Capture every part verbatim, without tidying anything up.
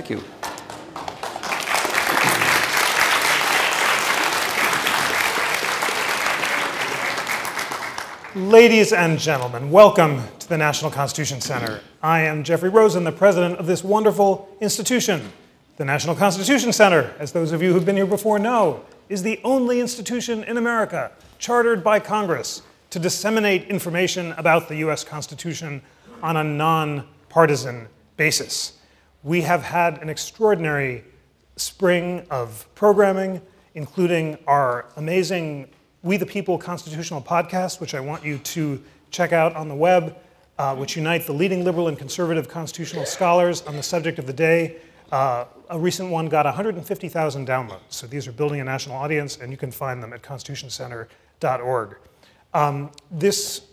Thank you. Ladies and gentlemen, welcome to the National Constitution Center. I am Jeffrey Rosen, the president of this wonderful institution. The National Constitution Center, as those of you who've been here before know, is the only institution in America chartered by Congress to disseminate information about the U S Constitution on a non-partisan basis. We have had an extraordinary spring of programming, including our amazing We the People Constitutional podcast, which I want you to check out on the web, uh, which unite the leading liberal and conservative constitutional scholars on the subject of the day. Uh, a recent one got one hundred fifty thousand downloads, so these are building a national audience, and you can find them at constitution center dot org. Um, this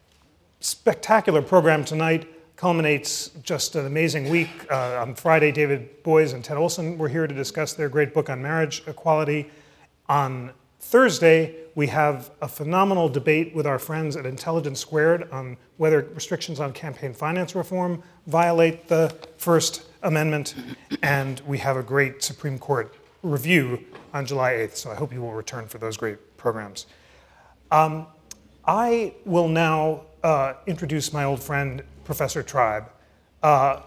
spectacular program tonight culminates just an amazing week. Uh, on Friday, David Boies and Ted Olson were here to discuss their great book on marriage equality. On Thursday, we have a phenomenal debate with our friends at Intelligence Squared on whether restrictions on campaign finance reform violate the First Amendment, and we have a great Supreme Court review on July eighth, so I hope you will return for those great programs. Um, I will now uh, introduce my old friend, Professor Tribe, uh,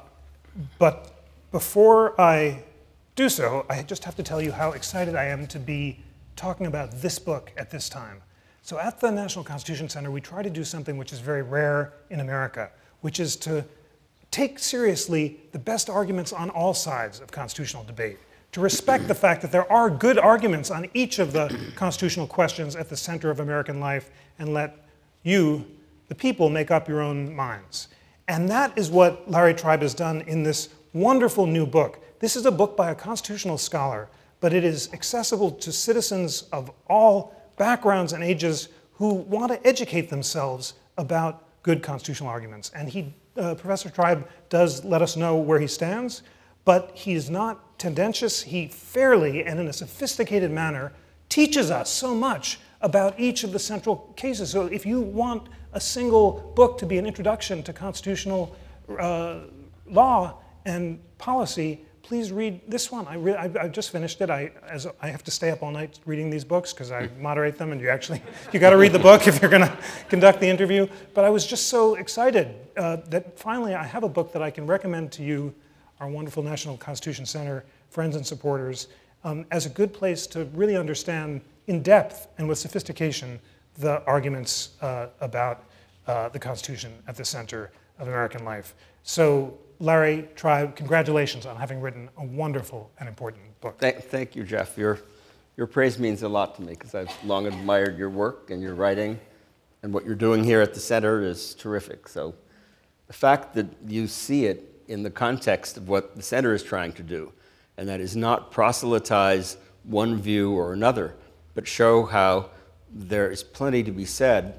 but before I do so, I just have to tell you how excited I am to be talking about this book at this time. So at the National Constitution Center, we try to do something which is very rare in America, which is to take seriously the best arguments on all sides of constitutional debate, to respect the fact that there are good arguments on each of the constitutional questions at the center of American life, and let you, the people, make up your own minds. And that is what Larry Tribe has done in this wonderful new book. This is a book by a constitutional scholar, but it is accessible to citizens of all backgrounds and ages who want to educate themselves about good constitutional arguments. And he, uh, Professor Tribe does let us know where he stands, but he's not tendentious. He fairly and in a sophisticated manner teaches us so much about each of the central cases. So if you want a single book to be an introduction to constitutional uh, law and policy, please read this one. I, re I, I just finished it. I, as I have to stay up all night reading these books because I moderate them, and you actually, you got to read the book if you're going to conduct the interview. But I was just so excited uh, that finally I have a book that I can recommend to you, our wonderful National Constitution Center friends and supporters, um, as a good place to really understand in depth and with sophistication the arguments uh, about uh, the Constitution at the center of American life. So, Larry Tribe, congratulations on having written a wonderful and important book. Thank, thank you, Jeff. Your, your praise means a lot to me because I've long admired your work and your writing, and what you're doing here at the center is terrific. So the fact that you see it in the context of what the center is trying to do, and that is not proselytize one view or another, but show how there is plenty to be said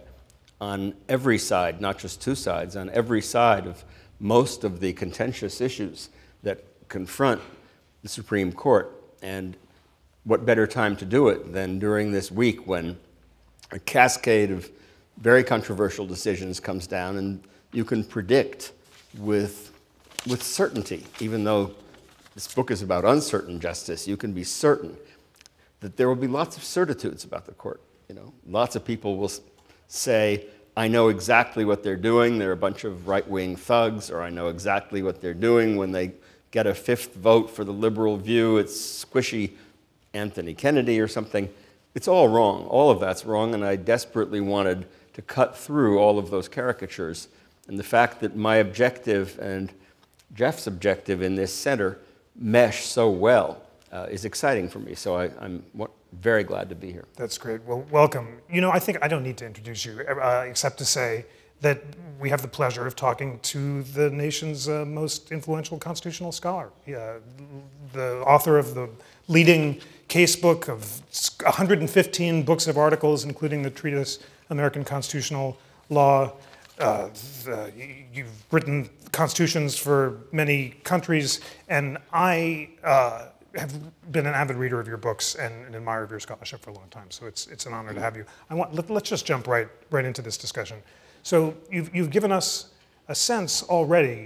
on every side, not just two sides, on every side of most of the contentious issues that confront the Supreme Court. And what better time to do it than during this week when a cascade of very controversial decisions comes down, and you can predict with, with certainty, even though this book is about uncertain justice, you can be certain that there will be lots of certitudes about the court. You know, lots of people will say, I know exactly what they're doing. They're a bunch of right-wing thugs, or I know exactly what they're doing when they get a fifth vote for the liberal view. It's squishy Anthony Kennedy or something. It's all wrong. All of that's wrong, and I desperately wanted to cut through all of those caricatures. And the fact that my objective and Jeff's objective in this center mesh so well uh, is exciting for me. So I, I'm very glad to be here. That's great. Well, welcome. You know, I think I don't need to introduce you, uh, except to say that we have the pleasure of talking to the nation's uh, most influential constitutional scholar, uh, the author of the leading casebook of one hundred fifteen books of articles, including the treatise American Constitutional Law. Uh, the, you've written constitutions for many countries, and I uh, have been an avid reader of your books and an admirer of your scholarship for a long time, so it's, it's an honor to have you. I want, let, let's just jump right, right into this discussion. So you've, you've given us a sense already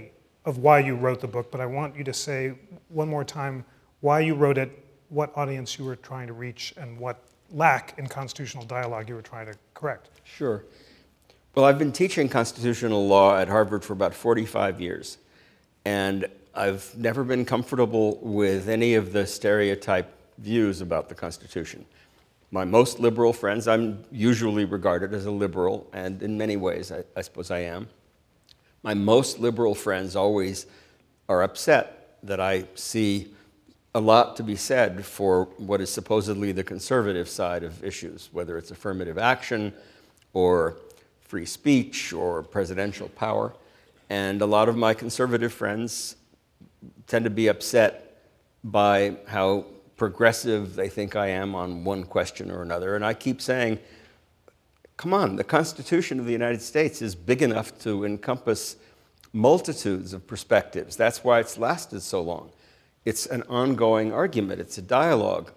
of why you wrote the book, but I want you to say one more time why you wrote it, what audience you were trying to reach, and what lack in constitutional dialogue you were trying to correct. Sure. Well, I've been teaching constitutional law at Harvard for about forty-five years, and I've never been comfortable with any of the stereotype views about the Constitution. My most liberal friends, I'm usually regarded as a liberal, and in many ways, I, I suppose I am. My most liberal friends always are upset that I see a lot to be said for what is supposedly the conservative side of issues, whether it's affirmative action or free speech or presidential power. And a lot of my conservative friends tend to be upset by how progressive they think I am on one question or another. And I keep saying, come on, the Constitution of the United States is big enough to encompass multitudes of perspectives. That's why it's lasted so long. It's an ongoing argument. It's a dialogue.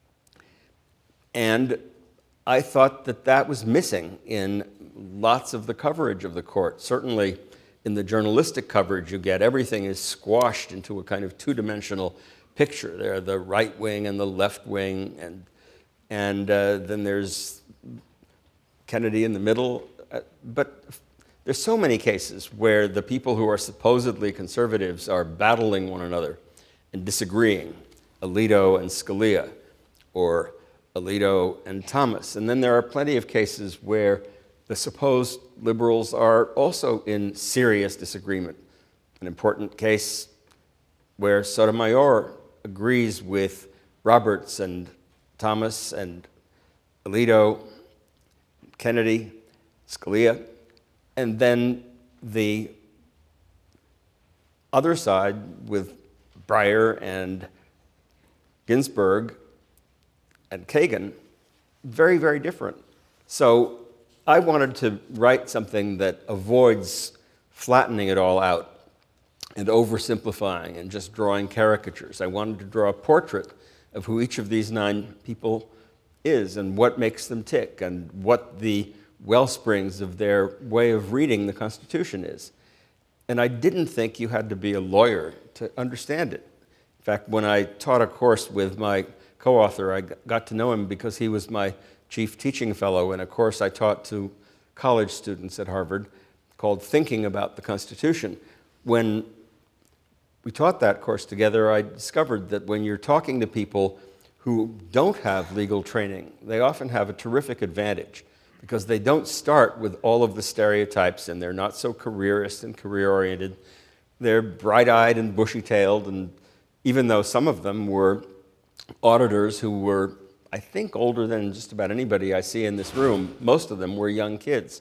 And I thought that that was missing in lots of the coverage of the court. Certainly in the journalistic coverage you get, everything is squashed into a kind of two-dimensional picture. There are the right wing and the left wing, and, and uh, then there's Kennedy in the middle. Uh, but there's so many cases where the people who are supposedly conservatives are battling one another and disagreeing, Alito and Scalia, or Alito and Thomas. And then there are plenty of cases where the supposed liberals are also in serious disagreement. An important case where Sotomayor agrees with Roberts and Thomas and Alito, Kennedy, Scalia, and then the other side with Breyer and Ginsburg and Kagan, very, very different. So I wanted to write something that avoids flattening it all out and oversimplifying and just drawing caricatures. I wanted to draw a portrait of who each of these nine people is and what makes them tick and what the wellsprings of their way of reading the Constitution is. And I didn't think you had to be a lawyer to understand it. In fact, when I taught a course with my co-author, I got to know him because he was my chief teaching fellow in a course I taught to college students at Harvard called Thinking About the Constitution. When we taught that course together, I discovered that when you're talking to people who don't have legal training, they often have a terrific advantage because they don't start with all of the stereotypes and they're not so careerist and career-oriented. They're bright-eyed and bushy-tailed, and even though some of them were auditors who were, I think, older than just about anybody I see in this room, most of them were young kids.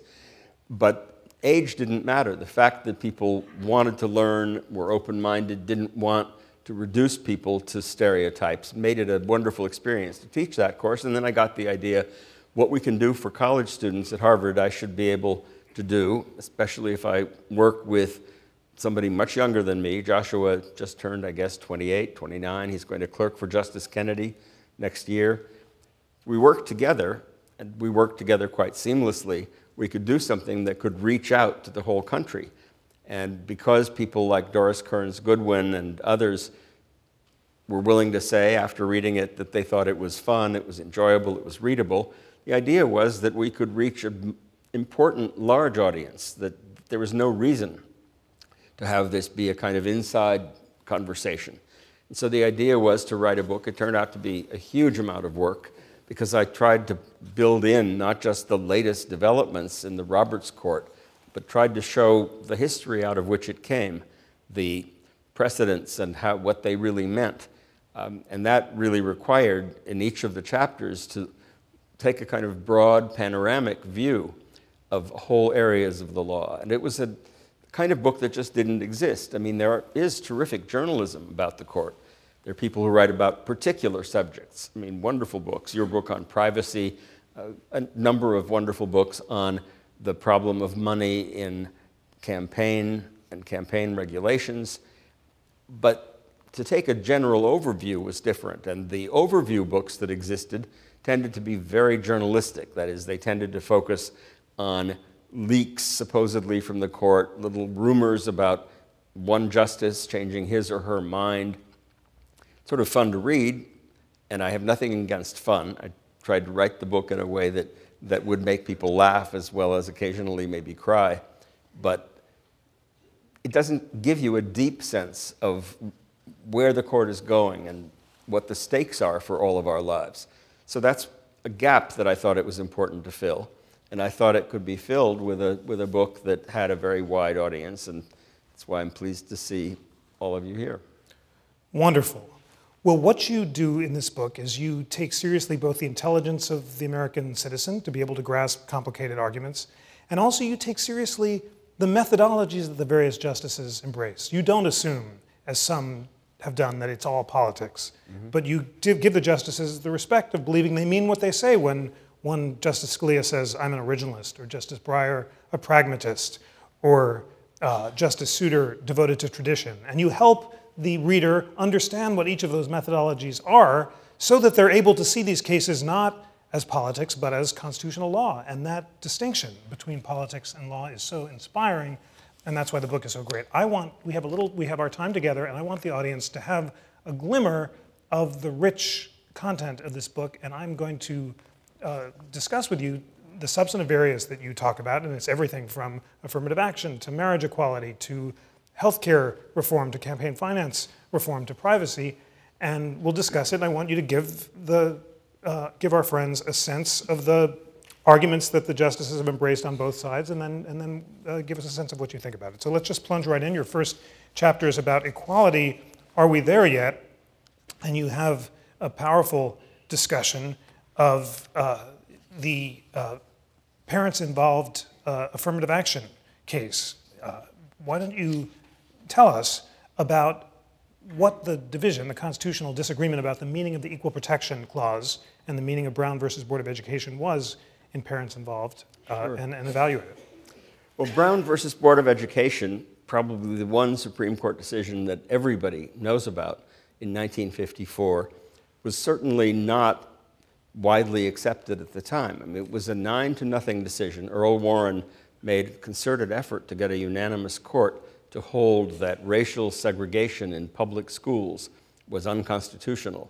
But age didn't matter. The fact that people wanted to learn, were open-minded, didn't want to reduce people to stereotypes, made it a wonderful experience to teach that course. And then I got the idea, what we can do for college students at Harvard, I should be able to do, especially if I work with somebody much younger than me. Joshua just turned, I guess, twenty-eight, twenty-nine. He's going to clerk for Justice Kennedy next year. We worked together, and we worked together quite seamlessly. We could do something that could reach out to the whole country. And because people like Doris Kearns Goodwin and others were willing to say after reading it that they thought it was fun, it was enjoyable, it was readable, the idea was that we could reach an important, large audience, that there was no reason to have this be a kind of inside conversation. And so the idea was to write a book. It turned out to be a huge amount of work because I tried to build in not just the latest developments in the Roberts Court, but tried to show the history out of which it came, the precedents and how, what they really meant. Um, and that really required, in each of the chapters, to take a kind of broad panoramic view of whole areas of the law. And it was a kind of book that just didn't exist. I mean, there are, is terrific journalism about the court. There are people who write about particular subjects. I mean, wonderful books. Your book on privacy, uh, a number of wonderful books on the problem of money in campaign and campaign regulations. But to take a general overview was different. And the overview books that existed tended to be very journalistic. That is, they tended to focus on leaks supposedly from the court, little rumors about one justice changing his or her mind. Sort of fun to read, and I have nothing against fun. I tried to write the book in a way that, that would make people laugh as well as occasionally maybe cry. But it doesn't give you a deep sense of where the court is going and what the stakes are for all of our lives. So that's a gap that I thought it was important to fill. And I thought it could be filled with a, with a book that had a very wide audience, and that's why I'm pleased to see all of you here. Wonderful. Well, what you do in this book is you take seriously both the intelligence of the American citizen to be able to grasp complicated arguments, and also you take seriously the methodologies that the various justices embrace. You don't assume, as some have done, that it's all politics, mm-hmm. but you give the justices the respect of believing they mean what they say when one Justice Scalia says, I'm an originalist, or Justice Breyer, a pragmatist, or uh, Justice Souter, devoted to tradition. And you help the reader understand what each of those methodologies are so that they're able to see these cases not as politics, but as constitutional law. And that distinction between politics and law is so inspiring, and that's why the book is so great. I want, we have a little, we have our time together, and I want the audience to have a glimmer of the rich content of this book, and I'm going to uh, discuss with you the substantive areas that you talk about, and it's everything from affirmative action to marriage equality to healthcare reform to campaign finance reform to privacy, and we'll discuss it. And I want you to give the uh, give our friends a sense of the arguments that the justices have embraced on both sides, and then and then uh, give us a sense of what you think about it. So let's just plunge right in. Your first chapter is about equality. Are we there yet? And you have a powerful discussion of uh, the uh, parents-involved uh, affirmative action case. Uh, why don't you tell us about what the division, the constitutional disagreement about the meaning of the Equal Protection Clause and the meaning of Brown versus Board of Education was in parents involved, uh, sure. and, and evaluate it. Well, Brown versus Board of Education, probably the one Supreme Court decision that everybody knows about in nineteen fifty-four, was certainly not widely accepted at the time. I mean, it was a nine to nothing decision. Earl Warren made a concerted effort to get a unanimous court to hold that racial segregation in public schools was unconstitutional.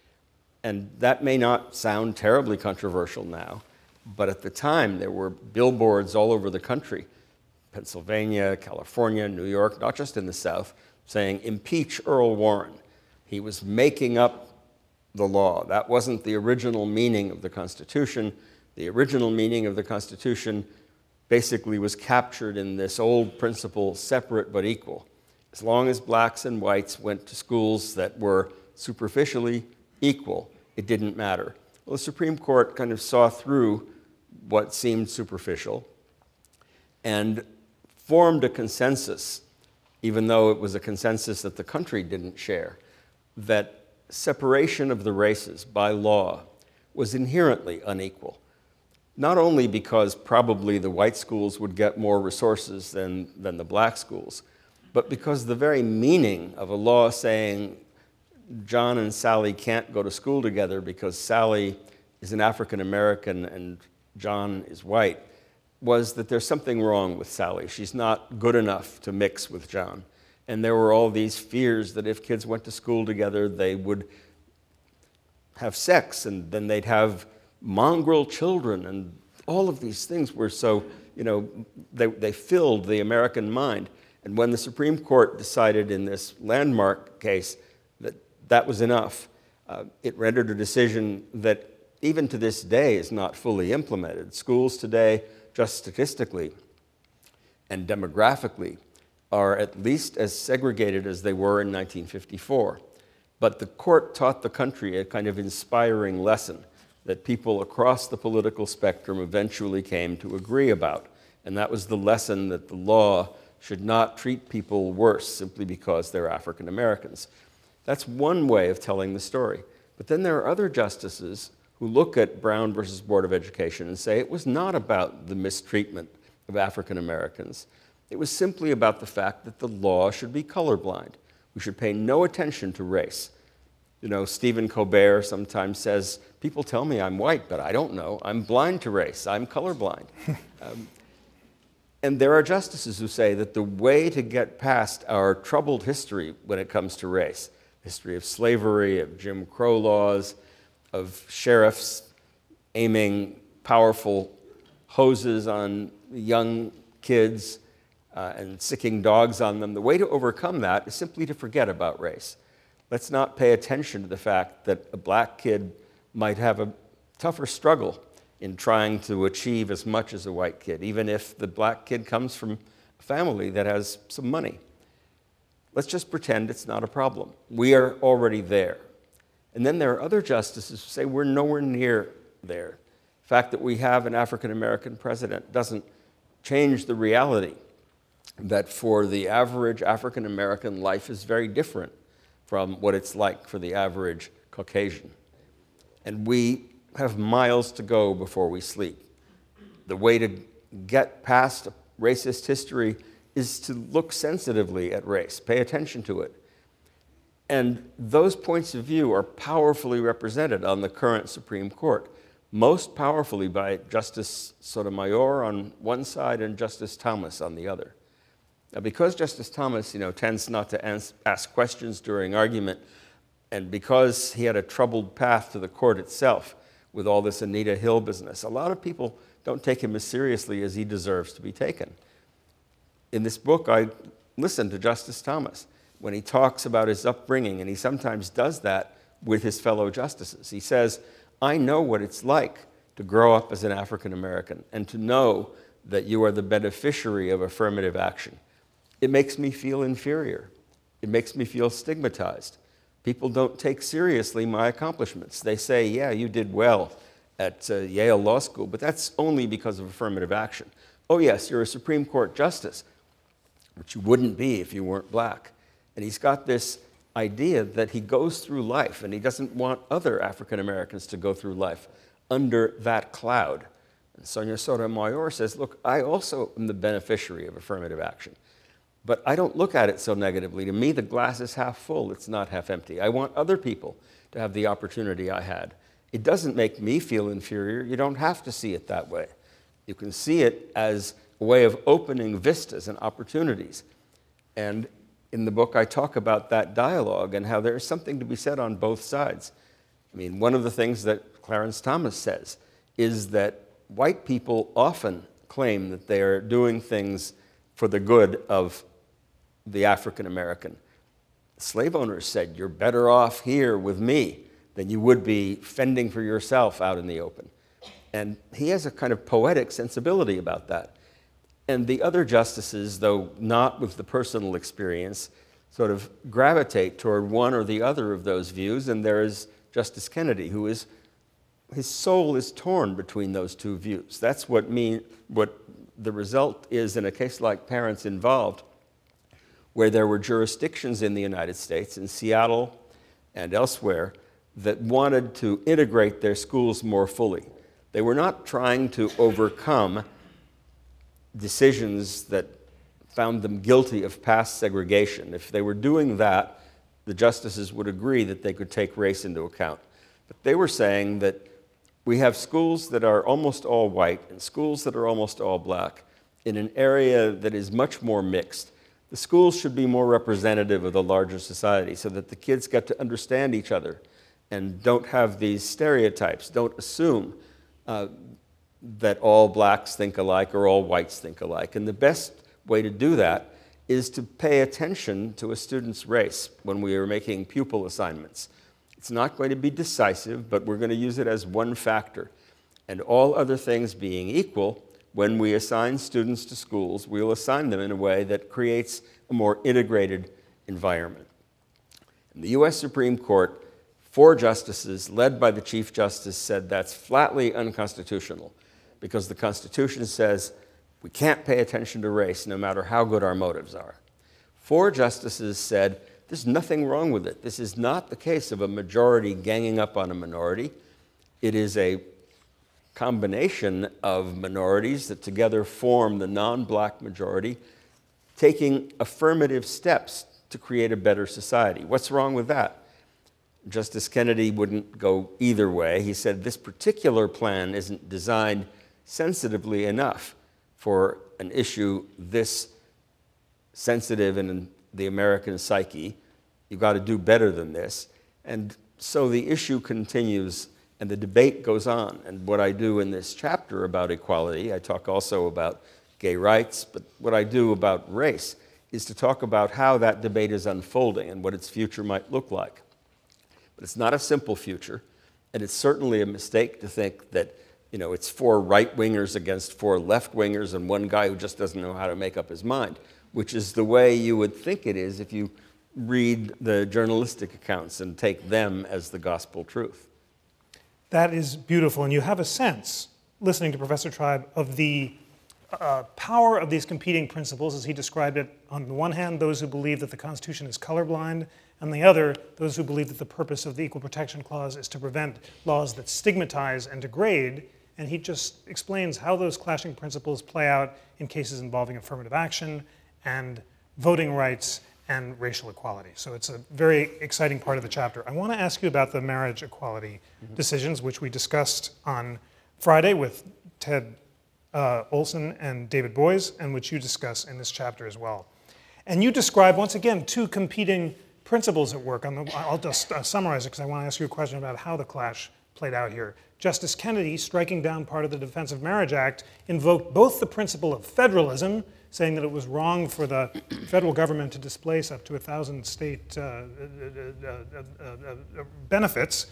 And that may not sound terribly controversial now, but at the time there were billboards all over the country, Pennsylvania, California, New York, not just in the South, saying, impeach Earl Warren. He was making up the law. That wasn't the original meaning of the Constitution. The original meaning of the Constitution basically was captured in this old principle, separate but equal. As long as blacks and whites went to schools that were superficially equal, it didn't matter. Well, the Supreme Court kind of saw through what seemed superficial and formed a consensus, even though it was a consensus that the country didn't share, that separation of the races by law was inherently unequal. Not only because probably the white schools would get more resources than, than the black schools, but because the very meaning of a law saying John and Sally can't go to school together because Sally is an African American and John is white was that there's something wrong with Sally. She's not good enough to mix with John. And there were all these fears that if kids went to school together, they would have sex, and then they'd have mongrel children, and all of these things were so, you know, they, they filled the American mind. And when the Supreme Court decided in this landmark case that that was enough, uh, it rendered a decision that even to this day is not fully implemented. Schools today, just statistically and demographically, are at least as segregated as they were in nineteen fifty-four. But the court taught the country a kind of inspiring lesson that people across the political spectrum eventually came to agree about. And that was the lesson that the law should not treat people worse simply because they're African Americans. That's one way of telling the story. But then there are other justices who look at Brown versus Board of Education and say it was not about the mistreatment of African Americans. It was simply about the fact that the law should be colorblind. We should pay no attention to race. You know, Stephen Colbert sometimes says, people tell me I'm white, but I don't know. I'm blind to race. I'm colorblind. um, And there are justices who say that the way to get past our troubled history when it comes to race, history of slavery, of Jim Crow laws, of sheriffs aiming powerful hoses on young kids uh, and sicking dogs on them, the way to overcome that is simply to forget about race. Let's not pay attention to the fact that a black kid might have a tougher struggle in trying to achieve as much as a white kid, even if the black kid comes from a family that has some money. Let's just pretend it's not a problem. We are already there. And then there are other justices who say we're nowhere near there. The fact that we have an African-American president doesn't change the reality that for the average African-American, life is very different from what it's like for the average Caucasian. And we have miles to go before we sleep. The way to get past racist history is to look sensitively at race, pay attention to it. And those points of view are powerfully represented on the current Supreme Court, most powerfully by Justice Sotomayor on one side and Justice Thomas on the other. Now, because Justice Thomas, you know, tends not to ans- ask questions during argument, and because he had a troubled path to the court itself, with all this Anita Hill business, a lot of people don't take him as seriously as he deserves to be taken. In this book, I listened to Justice Thomas when he talks about his upbringing, and he sometimes does that with his fellow justices. He says, I know what it's like to grow up as an African American and to know that you are the beneficiary of affirmative action. It makes me feel inferior. It makes me feel stigmatized. People don't take seriously my accomplishments. They say, yeah, you did well at uh, Yale Law School, but that's only because of affirmative action. Oh yes, you're a Supreme Court justice, which you wouldn't be if you weren't black. And he's got this idea that he goes through life, and he doesn't want other African Americans to go through life under that cloud. And Sonia Sotomayor says, look, I also am the beneficiary of affirmative action. But I don't look at it so negatively. To me, the glass is half full. It's not half empty. I want other people to have the opportunity I had. It doesn't make me feel inferior. You don't have to see it that way. You can see it as a way of opening vistas and opportunities. And in the book, I talk about that dialogue and how there's something to be said on both sides. I mean, one of the things that Clarence Thomas says is that white people often claim that they are doing things for the good of the African American. Slave owners said, you're better off here with me than you would be fending for yourself out in the open. And he has a kind of poetic sensibility about that. And the other justices, though not with the personal experience, sort of gravitate toward one or the other of those views. And there is Justice Kennedy, who is, his soul is torn between those two views. That's what mean, what the result is in a case like Parents Involved, where there were jurisdictions in the United States, in Seattle and elsewhere, that wanted to integrate their schools more fully. They were not trying to overcome decisions that found them guilty of past segregation. If they were doing that, the justices would agree that they could take race into account. But they were saying that we have schools that are almost all white and schools that are almost all black in an area that is much more mixed. The schools should be more representative of the larger society so that the kids get to understand each other and don't have these stereotypes, don't assume uh, that all blacks think alike or all whites think alike. And the best way to do that is to pay attention to a student's race when we are making pupil assignments. It's not going to be decisive, but we're going to use it as one factor. And all other things being equal, when we assign students to schools, we'll assign them in a way that creates a more integrated environment. In the U S Supreme Court, four justices, led by the Chief Justice, said that's flatly unconstitutional because the Constitution says we can't pay attention to race no matter how good our motives are. Four justices said there's nothing wrong with it. This is not the case of a majority ganging up on a minority. It is a combination of minorities that together form the non-black majority, taking affirmative steps to create a better society. What's wrong with that? Justice Kennedy wouldn't go either way. He said this particular plan isn't designed sensitively enough for an issue this sensitive in the American psyche. You've got to do better than this. And so the issue continues and the debate goes on. And what I do in this chapter about equality, I talk also about gay rights, but what I do about race is to talk about how that debate is unfolding and what its future might look like. But it's not a simple future, and it's certainly a mistake to think that, you know, it's four right-wingers against four left-wingers and one guy who just doesn't know how to make up his mind, which is the way you would think it is if you read the journalistic accounts and take them as the gospel truth. That is beautiful, and you have a sense, listening to Professor Tribe, of the uh, power of these competing principles, as he described it. On the one hand, those who believe that the Constitution is colorblind, on the other, those who believe that the purpose of the Equal Protection Clause is to prevent laws that stigmatize and degrade, and he just explains how those clashing principles play out in cases involving affirmative action and voting rights and racial equality. So it's a very exciting part of the chapter. I want to ask you about the marriage equality mm-hmm. decisions, which we discussed on Friday with Ted uh, Olson and David Boies, and which you discuss in this chapter as well. And you describe, once again, two competing principles at work. On the, I'll just uh, summarize it because I want to ask you a question about how the clash played out here. Justice Kennedy, striking down part of the Defense of Marriage Act, invoked both the principle of federalism, saying that it was wrong for the federal government to displace up to a thousand state uh, uh, uh, uh, benefits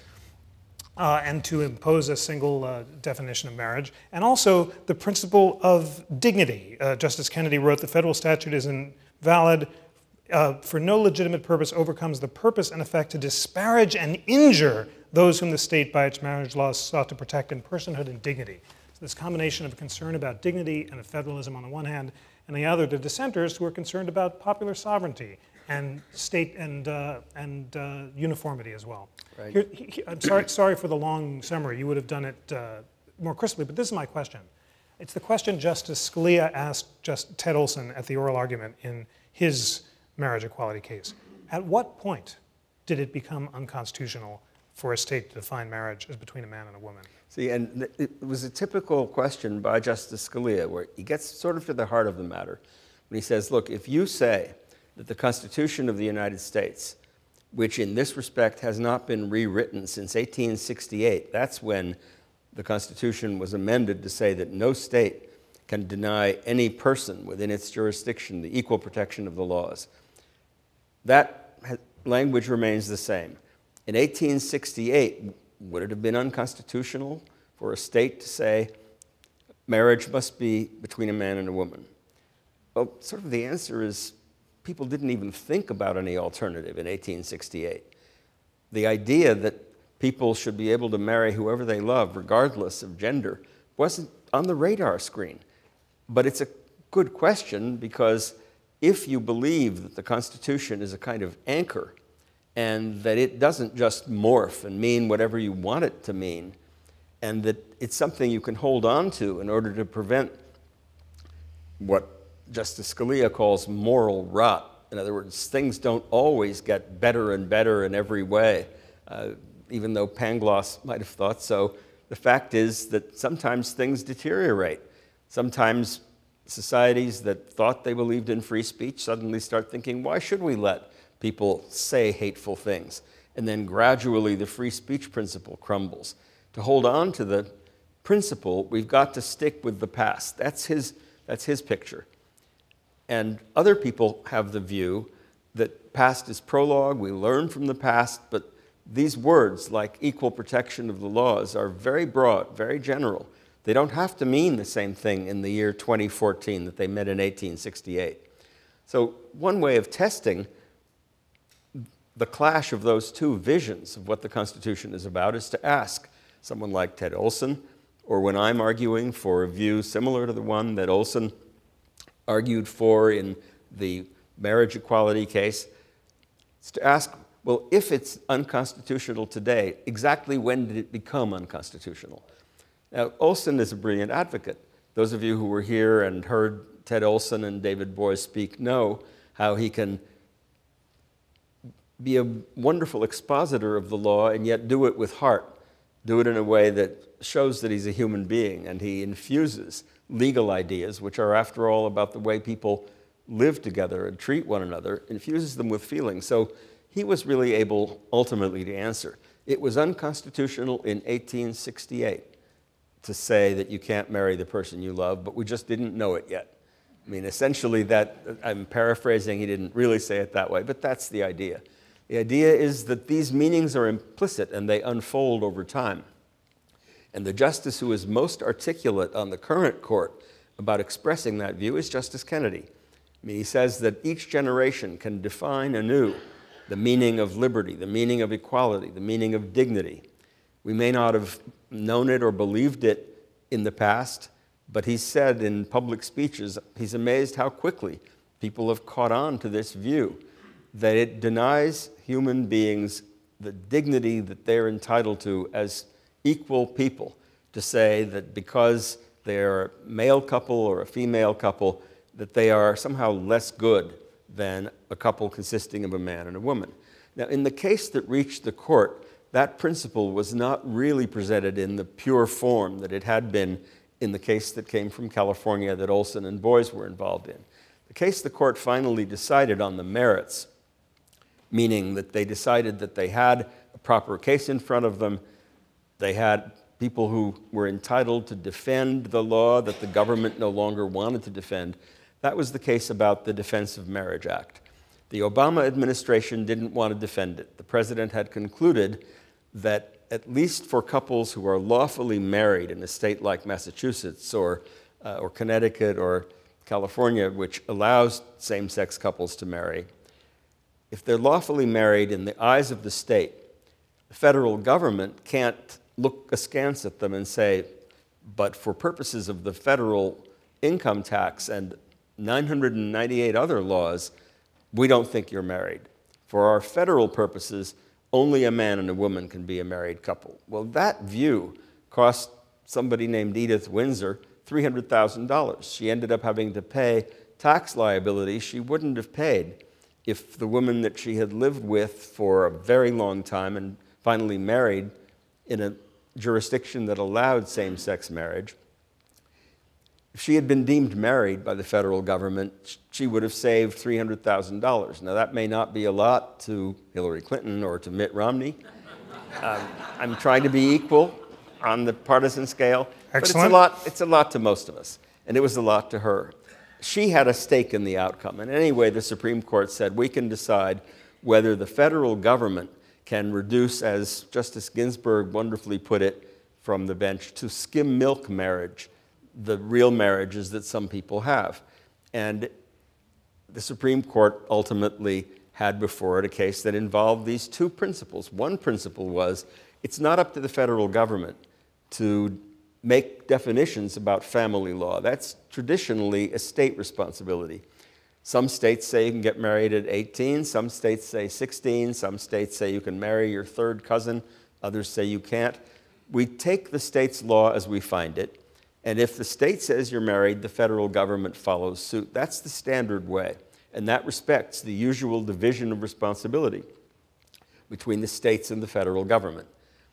uh, and to impose a single uh, definition of marriage, and also the principle of dignity. Uh, Justice Kennedy wrote, the federal statute is invalid uh, for no legitimate purpose overcomes the purpose and effect to disparage and injure those whom the state by its marriage laws sought to protect in personhood and dignity. So this combination of a concern about dignity and of federalism on the one hand, and the other, the dissenters who are concerned about popular sovereignty and state and, uh, and uh, uniformity as well. Right. Here, he, I'm sorry, sorry for the long summary. You would have done it uh, more crisply, but this is my question. It's the question Justice Scalia asked just Ted Olson at the oral argument in his marriage equality case. At what point did it become unconstitutional for a state to define marriage as between a man and a woman? See, and it was a typical question by Justice Scalia, where he gets sort of to the heart of the matter. When he says, look, if you say that the Constitution of the United States, which in this respect has not been rewritten since eighteen sixty-eight, that's when the Constitution was amended to say that no state can deny any person within its jurisdiction the equal protection of the laws. That language remains the same. In eighteen sixty-eight, would it have been unconstitutional for a state to say marriage must be between a man and a woman? Well, sort of the answer is people didn't even think about any alternative in eighteen sixty-eight. The idea that people should be able to marry whoever they love, regardless of gender, wasn't on the radar screen. But it's a good question because if you believe that the Constitution is a kind of anchor and that it doesn't just morph and mean whatever you want it to mean, and that it's something you can hold on to in order to prevent what Justice Scalia calls moral rot. In other words, things don't always get better and better in every way, uh, even though Pangloss might have thought so. The fact is that sometimes things deteriorate. Sometimes societies that thought they believed in free speech suddenly start thinking, why should we let people say hateful things? And then gradually the free speech principle crumbles. To hold on to the principle, we've got to stick with the past. That's his, that's his picture. And other people have the view that past is prologue, we learn from the past, but these words, like equal protection of the laws, are very broad, very general. They don't have to mean the same thing in the year twenty fourteen that they meant in eighteen sixty-eight. So one way of testing the clash of those two visions of what the Constitution is about is to ask someone like Ted Olson, or when I'm arguing for a view similar to the one that Olson argued for in the marriage equality case, it's to ask, well, if it's unconstitutional today, exactly when did it become unconstitutional? Now, Olson is a brilliant advocate. Those of you who were here and heard Ted Olson and David Boies speak know how he can be a wonderful expositor of the law and yet do it with heart, do it in a way that shows that he's a human being, and he infuses legal ideas, which are, after all, about the way people live together and treat one another, infuses them with feeling. So he was really able, ultimately, to answer. It was unconstitutional in eighteen sixty-eight to say that you can't marry the person you love, but we just didn't know it yet. I mean, essentially, that, I'm paraphrasing, he didn't really say it that way, but that's the idea. The idea is that these meanings are implicit and they unfold over time. And the justice who is most articulate on the current court about expressing that view is Justice Kennedy. I mean, he says that each generation can define anew the meaning of liberty, the meaning of equality, the meaning of dignity. We may not have known it or believed it in the past, but he said in public speeches, he's amazed how quickly people have caught on to this view, that it denies human beings the dignity that they're entitled to as equal people, to say that because they're a male couple or a female couple, that they are somehow less good than a couple consisting of a man and a woman. Now, in the case that reached the court, that principle was not really presented in the pure form that it had been in the case that came from California that Olson and Boys were involved in. The case the court finally decided on the merits, meaning that they decided that they had a proper case in front of them, they had people who were entitled to defend the law that the government no longer wanted to defend. That was the case about the Defense of Marriage Act. The Obama administration didn't want to defend it. The president had concluded that at least for couples who are lawfully married in a state like Massachusetts or, uh, or Connecticut or California, which allows same-sex couples to marry, if they're lawfully married in the eyes of the state, the federal government can't look askance at them and say, but for purposes of the federal income tax and nine hundred ninety-eight other laws, we don't think you're married. For our federal purposes, only a man and a woman can be a married couple. Well, that view cost somebody named Edith Windsor three hundred thousand dollars. She ended up having to pay tax liability she wouldn't have paid if the woman that she had lived with for a very long time and finally married in a jurisdiction that allowed same-sex marriage, if she had been deemed married by the federal government, she would have saved three hundred thousand dollars. Now, that may not be a lot to Hillary Clinton or to Mitt Romney. Um, I'm trying to be equal on the partisan scale, Excellent. but it's a lot, it's a lot to most of us, and it was a lot to her. She had a stake in the outcome, and anyway, the Supreme Court said we can decide whether the federal government can reduce, as Justice Ginsburg wonderfully put it from the bench, to skim milk marriage, the real marriages that some people have. And the Supreme Court ultimately had before it a case that involved these two principles. One principle was it's not up to the federal government to make definitions about family law. That's traditionally a state responsibility. Some states say you can get married at eighteen, some states say sixteen, some states say you can marry your third cousin, others say you can't. We take the state's law as we find it, and if the state says you're married, the federal government follows suit. That's the standard way, and that respects the usual division of responsibility between the states and the federal government.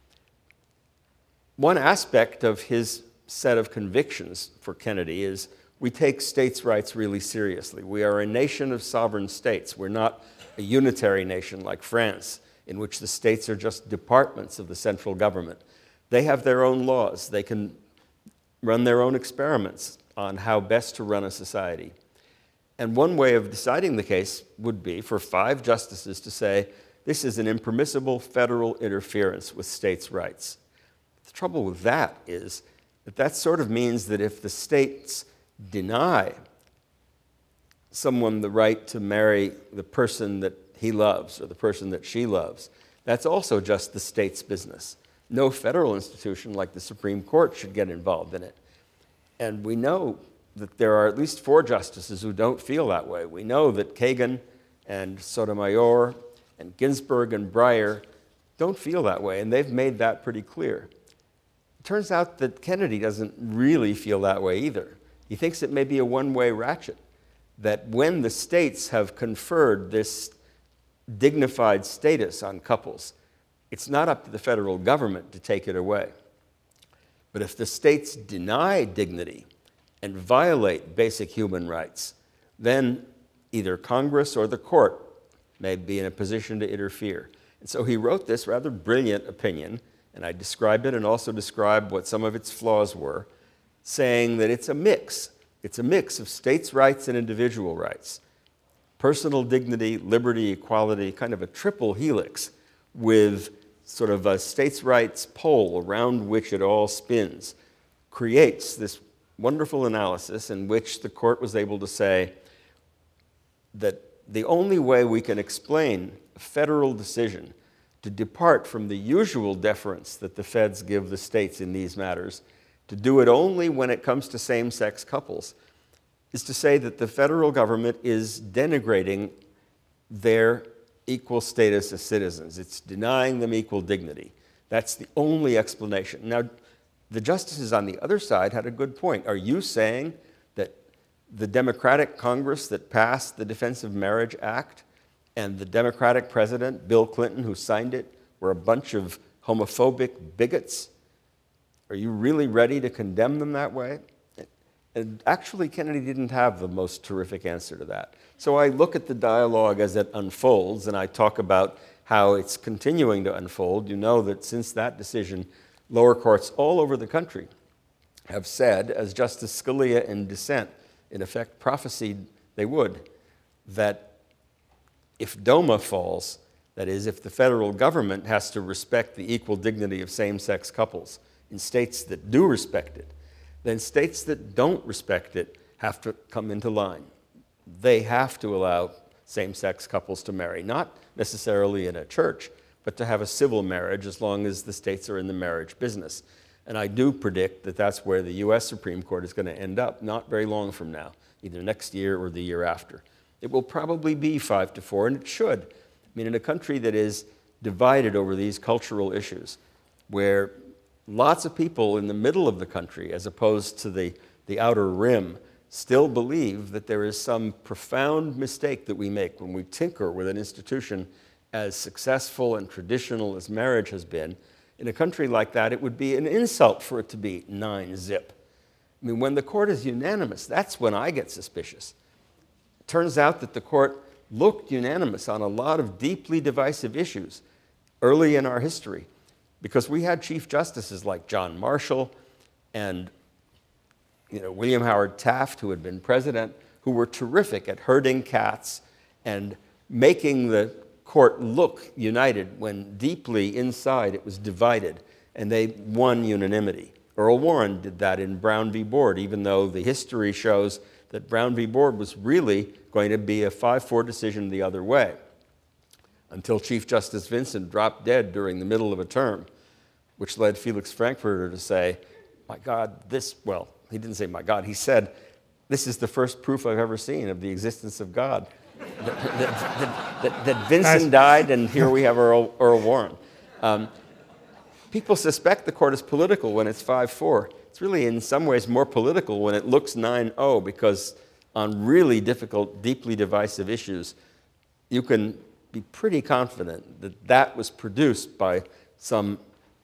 One aspect of his set of convictions for Kennedy is we take states' rights really seriously. We are a nation of sovereign states. We're not a unitary nation like France, in which the states are just departments of the central government. They have their own laws. They can run their own experiments on how best to run a society. And one way of deciding the case would be for five justices to say, this is an impermissible federal interference with states' rights. The trouble with that is that that sort of means that if the states deny someone the right to marry the person that he loves or the person that she loves, that's also just the state's business. No federal institution like the Supreme Court should get involved in it. And we know that there are at least four justices who don't feel that way. We know that Kagan and Sotomayor and Ginsburg and Breyer don't feel that way, and they've made that pretty clear. It turns out that Kennedy doesn't really feel that way either. He thinks it may be a one-way ratchet, that when the states have conferred this dignified status on couples, it's not up to the federal government to take it away. But if the states deny dignity and violate basic human rights, then either Congress or the court may be in a position to interfere. And so he wrote this rather brilliant opinion, and I describe it and also describe what some of its flaws were, saying that it's a mix. It's a mix of states' rights and individual rights. Personal dignity, liberty, equality, kind of a triple helix with sort of a states' rights pole around which it all spins, creates this wonderful analysis in which the court was able to say that the only way we can explain a federal decision to depart from the usual deference that the feds give the states in these matters, to do it only when it comes to same-sex couples, is to say that the federal government is denigrating their equal status as citizens. It's denying them equal dignity. That's the only explanation. Now, the justices on the other side had a good point. Are you saying that the Democratic Congress that passed the Defense of Marriage Act and the Democratic President, Bill Clinton, who signed it, were a bunch of homophobic bigots? Are you really ready to condemn them that way? And actually, Kennedy didn't have the most terrific answer to that. So I look at the dialogue as it unfolds, and I talk about how it's continuing to unfold. You know that since that decision, lower courts all over the country have said, as Justice Scalia in dissent, in effect prophesied they would, that if DOMA falls, that is, if the federal government has to respect the equal dignity of same-sex couples in states that do respect it, then states that don't respect it have to come into line. They have to allow same-sex couples to marry, not necessarily in a church, but to have a civil marriage as long as the states are in the marriage business. And I do predict that that's where the U S Supreme Court is going to end up not very long from now, either next year or the year after. It will probably be five to four, and it should. I mean, in a country that is divided over these cultural issues, where lots of people in the middle of the country, as opposed to the, the outer rim, still believe that there is some profound mistake that we make when we tinker with an institution as successful and traditional as marriage has been. In a country like that, it would be an insult for it to be nine zip. I mean, when the court is unanimous, that's when I get suspicious. It turns out that the court looked unanimous on a lot of deeply divisive issues early in our history, because we had Chief Justices like John Marshall and you know, William Howard Taft, who had been president, who were terrific at herding cats and making the court look united when deeply inside it was divided, and they won unanimity. Earl Warren did that in Brown v. Board, even though the history shows that Brown v. Board was really going to be a five four decision the other way, until Chief Justice Vincent dropped dead during the middle of a term, which led Felix Frankfurter to say, my God, this, well, he didn't say, my God, he said, this is the first proof I've ever seen of the existence of God. that, that, that, that Vincent died, and here we have Earl, Earl Warren. Um, people suspect the court is political when it's five four. It's really, in some ways, more political when it looks nine oh, because on really difficult, deeply divisive issues, you can be pretty confident that that was produced by some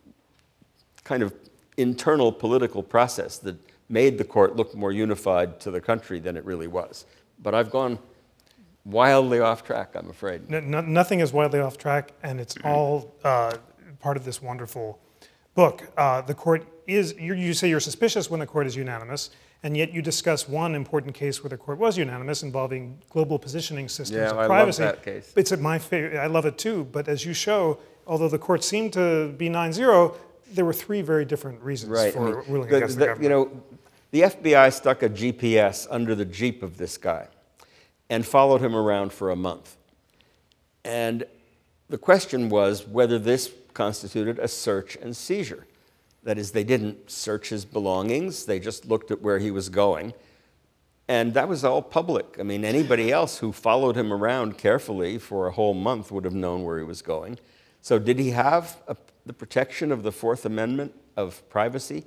kind of internal political process that made the court look more unified to the country than it really was. But I've gone wildly off track, I'm afraid. No, no, nothing is wildly off track, and it's all uh, part of this wonderful book. Uh, the court is, you, you say you're suspicious when the court is unanimous, and yet you discuss one important case where the court was unanimous involving global positioning systems yeah, of I privacy. love that case. It's my favorite. I love it too, but as you show, although the court seemed to be nine zero, there were three very different reasons right. for I mean, ruling the, against the, the government. You know, the F B I stuck a G P S under the Jeep of this guy and followed him around for a month. And the question was whether this constituted a search and seizure. That is, they didn't search his belongings, they just looked at where he was going. And that was all public. I mean, anybody else who followed him around carefully for a whole month would have known where he was going. So did he have a, the protection of the Fourth Amendment of privacy?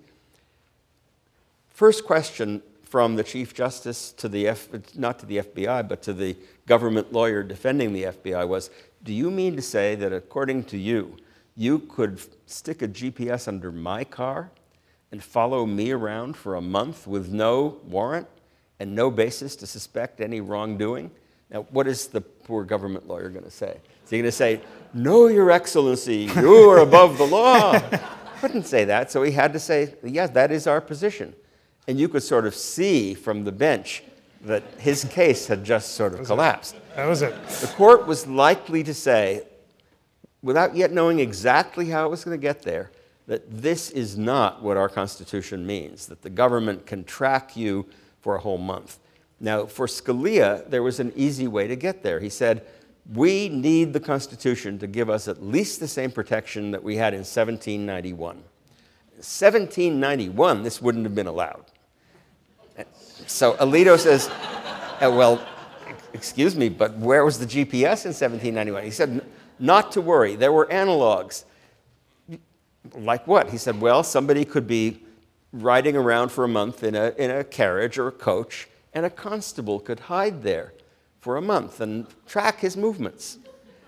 First question from the Chief Justice to the, F, not to the F B I, but to the government lawyer defending the F B I was, do you mean to say that according to you, you could stick a G P S under my car and follow me around for a month with no warrant and no basis to suspect any wrongdoing? Now, what is the poor government lawyer going to say? Is he going to say, no, Your Excellency, you are above the law? He couldn't say that, so he had to say, yes, that is our position. And you could sort of see from the bench that his case had just sort of collapsed. That was it. The court was likely to say, without yet knowing exactly how it was going to get there, that this is not what our Constitution means, that the government can track you for a whole month. Now, for Scalia, there was an easy way to get there. He said, we need the Constitution to give us at least the same protection that we had in seventeen ninety-one. In seventeen ninety-one, this wouldn't have been allowed. So Alito says, oh, well, excuse me, but where was the G P S in seventeen ninety-one? He said, not to worry, there were analogs. Like what? He said, well, somebody could be riding around for a month in a, in a carriage or a coach, and a constable could hide there for a month and track his movements.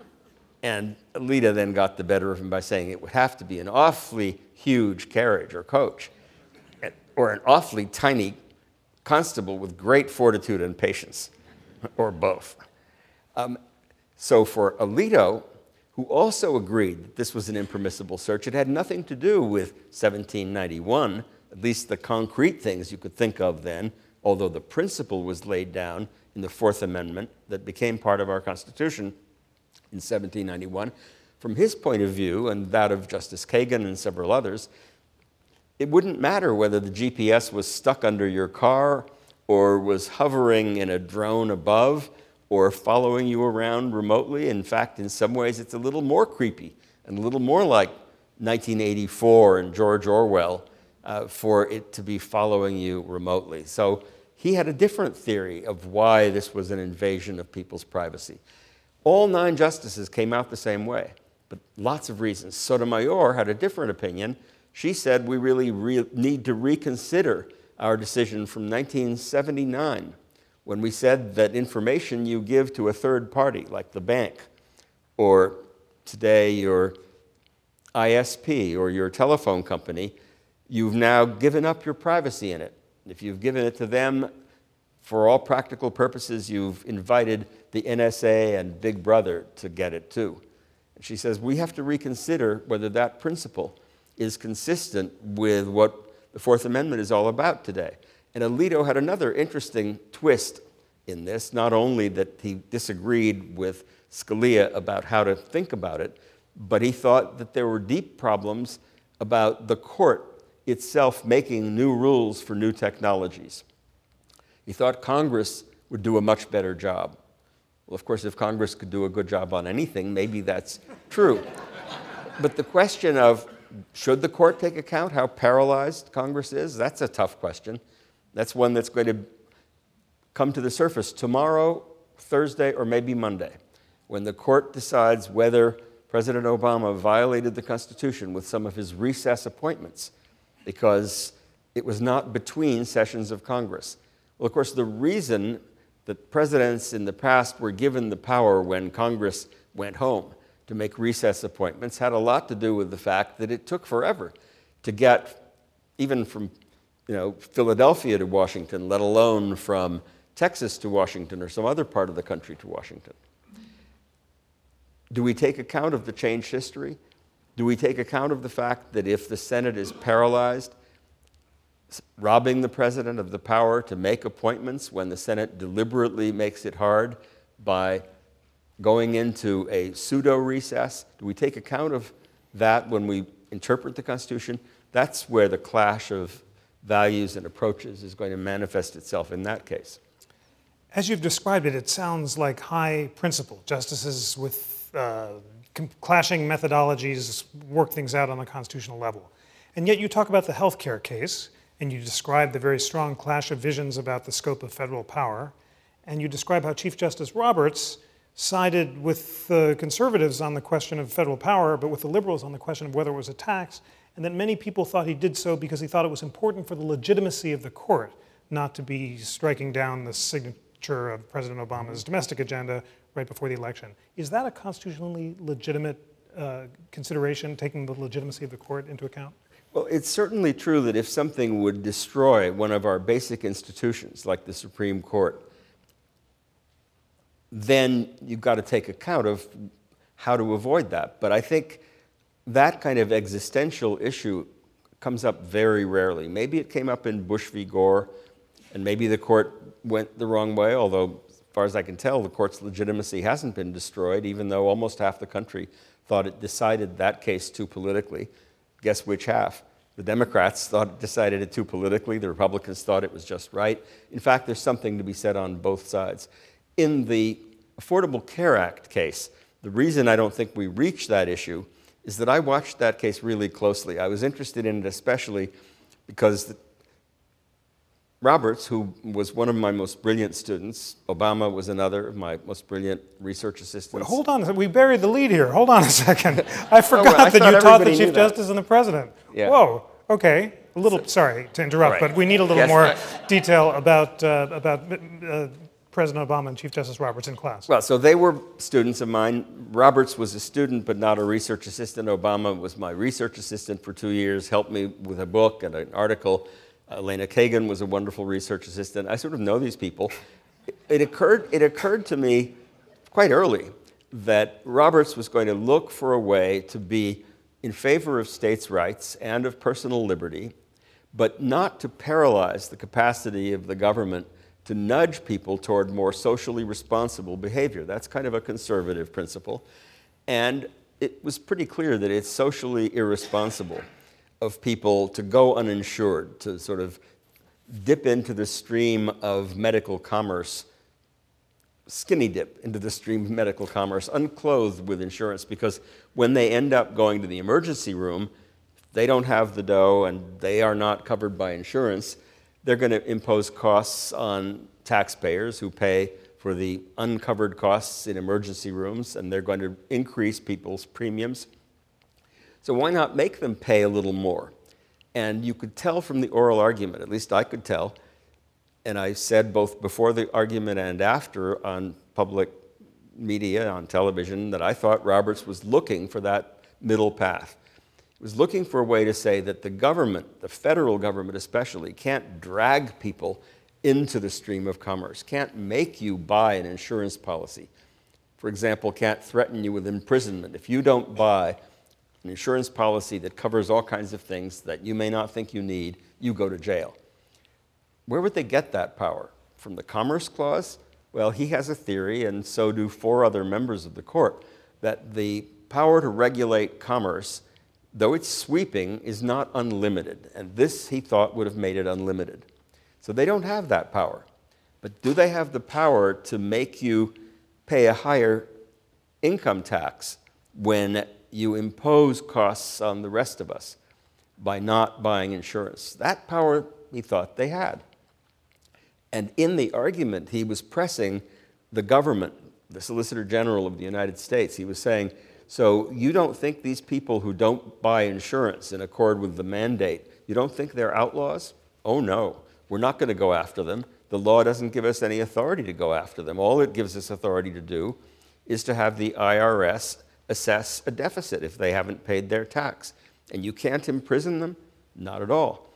And Alito then got the better of him by saying it would have to be an awfully huge carriage or coach, or an awfully tiny constable with great fortitude and patience, or both. Um, so for Alito, who also agreed that this was an impermissible search, it had nothing to do with seventeen ninety-one, at least the concrete things you could think of then, although the principle was laid down in the Fourth Amendment that became part of our Constitution in seventeen ninety-one. From his point of view, and that of Justice Kagan and several others, it wouldn't matter whether the G P S was stuck under your car or was hovering in a drone above or following you around remotely. In fact, in some ways, it's a little more creepy and a little more like nineteen eighty-four and George Orwell uh, for it to be following you remotely. So he had a different theory of why this was an invasion of people's privacy. All nine justices came out the same way, but lots of reasons. Sotomayor had a different opinion. She said we really re need to reconsider our decision from nineteen seventy-nine, when we said that information you give to a third party, like the bank, or today your I S P or your telephone company, you've now given up your privacy in it. If you've given it to them, for all practical purposes, you've invited the N S A and Big Brother to get it too. And she says we have to reconsider whether that principle is consistent with what the Fourth Amendment is all about today. And Alito had another interesting twist in this, not only that he disagreed with Scalia about how to think about it, but he thought that there were deep problems about the court itself making new rules for new technologies. He thought Congress would do a much better job. Well, of course, if Congress could do a good job on anything, maybe that's true. But the question of should the court take account how paralyzed Congress is, that's a tough question. That's one that's going to come to the surface tomorrow, Thursday, or maybe Monday, when the court decides whether President Obama violated the Constitution with some of his recess appointments because it was not between sessions of Congress. Well, of course, the reason that presidents in the past were given the power when Congress went home to make recess appointments had a lot to do with the fact that it took forever to get, even from you know, Philadelphia to Washington, let alone from Texas to Washington or some other part of the country to Washington. Do we take account of the changed history? Do we take account of the fact that if the Senate is paralyzed, robbing the president of the power to make appointments when the Senate deliberately makes it hard by going into a pseudo-recess? Do we take account of that when we interpret the Constitution? That's where the clash of values and approaches is going to manifest itself in that case. As you've described it, it sounds like high principle. Justices with uh, clashing methodologies work things out on a constitutional level. And yet you talk about the healthcare case, and you describe the very strong clash of visions about the scope of federal power, and you describe how Chief Justice Roberts sided with the conservatives on the question of federal power, but with the liberals on the question of whether it was a tax, and that many people thought he did so because he thought it was important for the legitimacy of the court not to be striking down the signature of President Obama's domestic agenda right before the election. Is that a constitutionally legitimate uh, consideration, taking the legitimacy of the court into account? Well, it's certainly true that if something would destroy one of our basic institutions, like the Supreme Court, then you've got to take account of how to avoid that. But I think that kind of existential issue comes up very rarely. Maybe it came up in Bush v. Gore, and maybe the court went the wrong way, although, as far as I can tell, the court's legitimacy hasn't been destroyed, even though almost half the country thought it decided that case too politically. Guess which half? The Democrats thought it decided it too politically. The Republicans thought it was just right. In fact, there's something to be said on both sides. In the Affordable Care Act case, the reason I don't think we reached that issue is that I watched that case really closely. I was interested in it especially because Roberts, who was one of my most brilliant students, Obama was another of my most brilliant research assistants. Wait, hold on, we buried the lead here. Hold on a second. I forgot oh, well, I that you taught the Chief that. Justice and the President. Yeah. Whoa, okay. A little, so, sorry to interrupt, right. but we need a little yes, more I, detail about, uh, about uh, President Obama and Chief Justice Roberts in class. Well, so they were students of mine. Roberts was a student, but not a research assistant. Obama was my research assistant for two years, helped me with a book and an article. Elena Kagan was a wonderful research assistant. I sort of know these people. It occurred, it occurred to me quite early that Roberts was going to look for a way to be in favor of states' rights and of personal liberty, but not to paralyze the capacity of the government to nudge people toward more socially responsible behavior. That's kind of a conservative principle. And it was pretty clear that it's socially irresponsible of people to go uninsured, to sort of dip into the stream of medical commerce, skinny dip into the stream of medical commerce, unclothed with insurance, because when they end up going to the emergency room, they don't have the dough and they are not covered by insurance. They're going to impose costs on taxpayers who pay for the uncovered costs in emergency rooms, and they're going to increase people's premiums. So why not make them pay a little more? And you could tell from the oral argument, at least I could tell, and I said both before the argument and after on public media, on television, that I thought Roberts was looking for that middle path. He was looking for a way to say that the government, the federal government especially, can't drag people into the stream of commerce, can't make you buy an insurance policy. For example, can't threaten you with imprisonment. If you don't buy an insurance policy that covers all kinds of things that you may not think you need, you go to jail. Where would they get that power? From the Commerce Clause? Well, he has a theory, and so do four other members of the court, that the power to regulate commerce, though it's sweeping, is not unlimited. And this, he thought, would have made it unlimited. So they don't have that power. But do they have the power to make you pay a higher income tax when you impose costs on the rest of us by not buying insurance? That power, he thought they had. And in the argument, he was pressing the government, the Solicitor General of the United States. He was saying, so you don't think these people who don't buy insurance in accord with the mandate, you don't think they're outlaws? Oh no, we're not going to go after them. The law doesn't give us any authority to go after them. All it gives us authority to do is to have the I R S assess a deficit if they haven't paid their tax. And you can't imprison them? Not at all.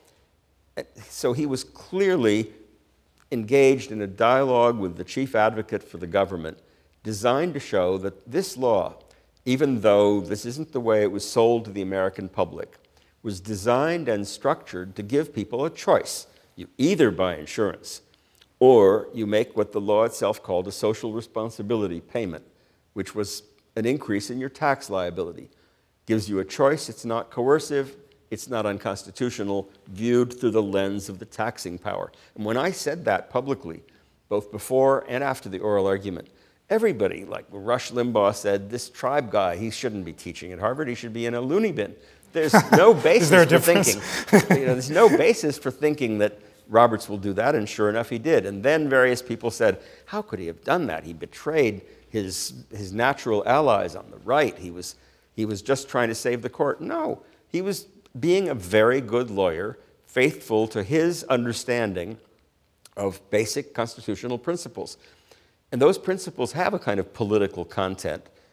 So he was clearly engaged in a dialogue with the chief advocate for the government designed to show that this law, even though this isn't the way it was sold to the American public, was designed and structured to give people a choice. You either buy insurance or you make what the law itself called a social responsibility payment, which was an increase in your tax liability. Gives you a choice. It's not coercive. It's not unconstitutional, viewed through the lens of the taxing power. And when I said that publicly, both before and after the oral argument, everybody, like Rush Limbaugh said, this Tribe guy, he shouldn't be teaching at Harvard. He should be in a loony bin. There's no basis Is there a for difference? thinking. You know, there's no basis for thinking that Roberts will do that, and sure enough, he did. And then various people said, how could he have done that? He betrayed his, his natural allies on the right. He was, he was just trying to save the court. No, he was being a very good lawyer, faithful to his understanding of basic constitutional principles. And those principles have a kind of political content.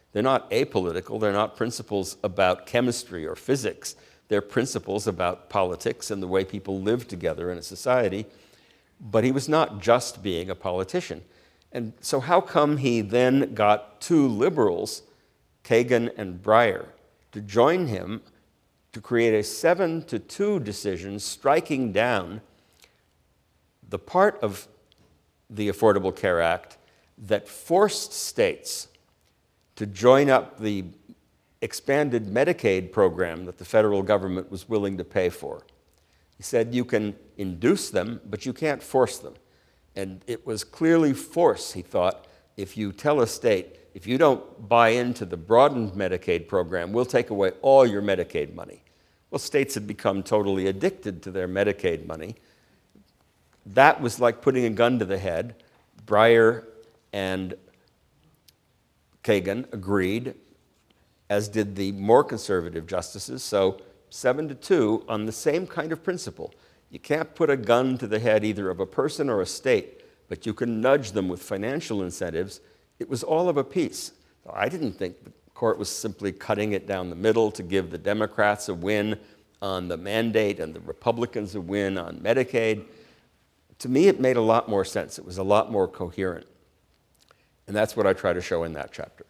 They're not apolitical. They're not principles about chemistry or physics. They're principles about politics and the way people live together in a society. But he was not just being a politician. And so how come he then got two liberals, Kagan and Breyer, to join him to create a seven to two decision striking down the part of the Affordable Care Act that forced states to join up the expanded Medicaid program that the federal government was willing to pay for. He said you can induce them, but you can't force them. And it was clearly force, he thought, if you tell a state, if you don't buy into the broadened Medicaid program, we'll take away all your Medicaid money. Well, states had become totally addicted to their Medicaid money. That was like putting a gun to the head. Breyer and Kagan agreed, as did the more conservative justices. So seven to two on the same kind of principle. You can't put a gun to the head either of a person or a state, but you can nudge them with financial incentives. It was all of a piece. I didn't think the court was simply cutting it down the middle to give the Democrats a win on the mandate and the Republicans a win on Medicaid. To me, it made a lot more sense. It was a lot more coherent. And that's what I try to show in that chapter.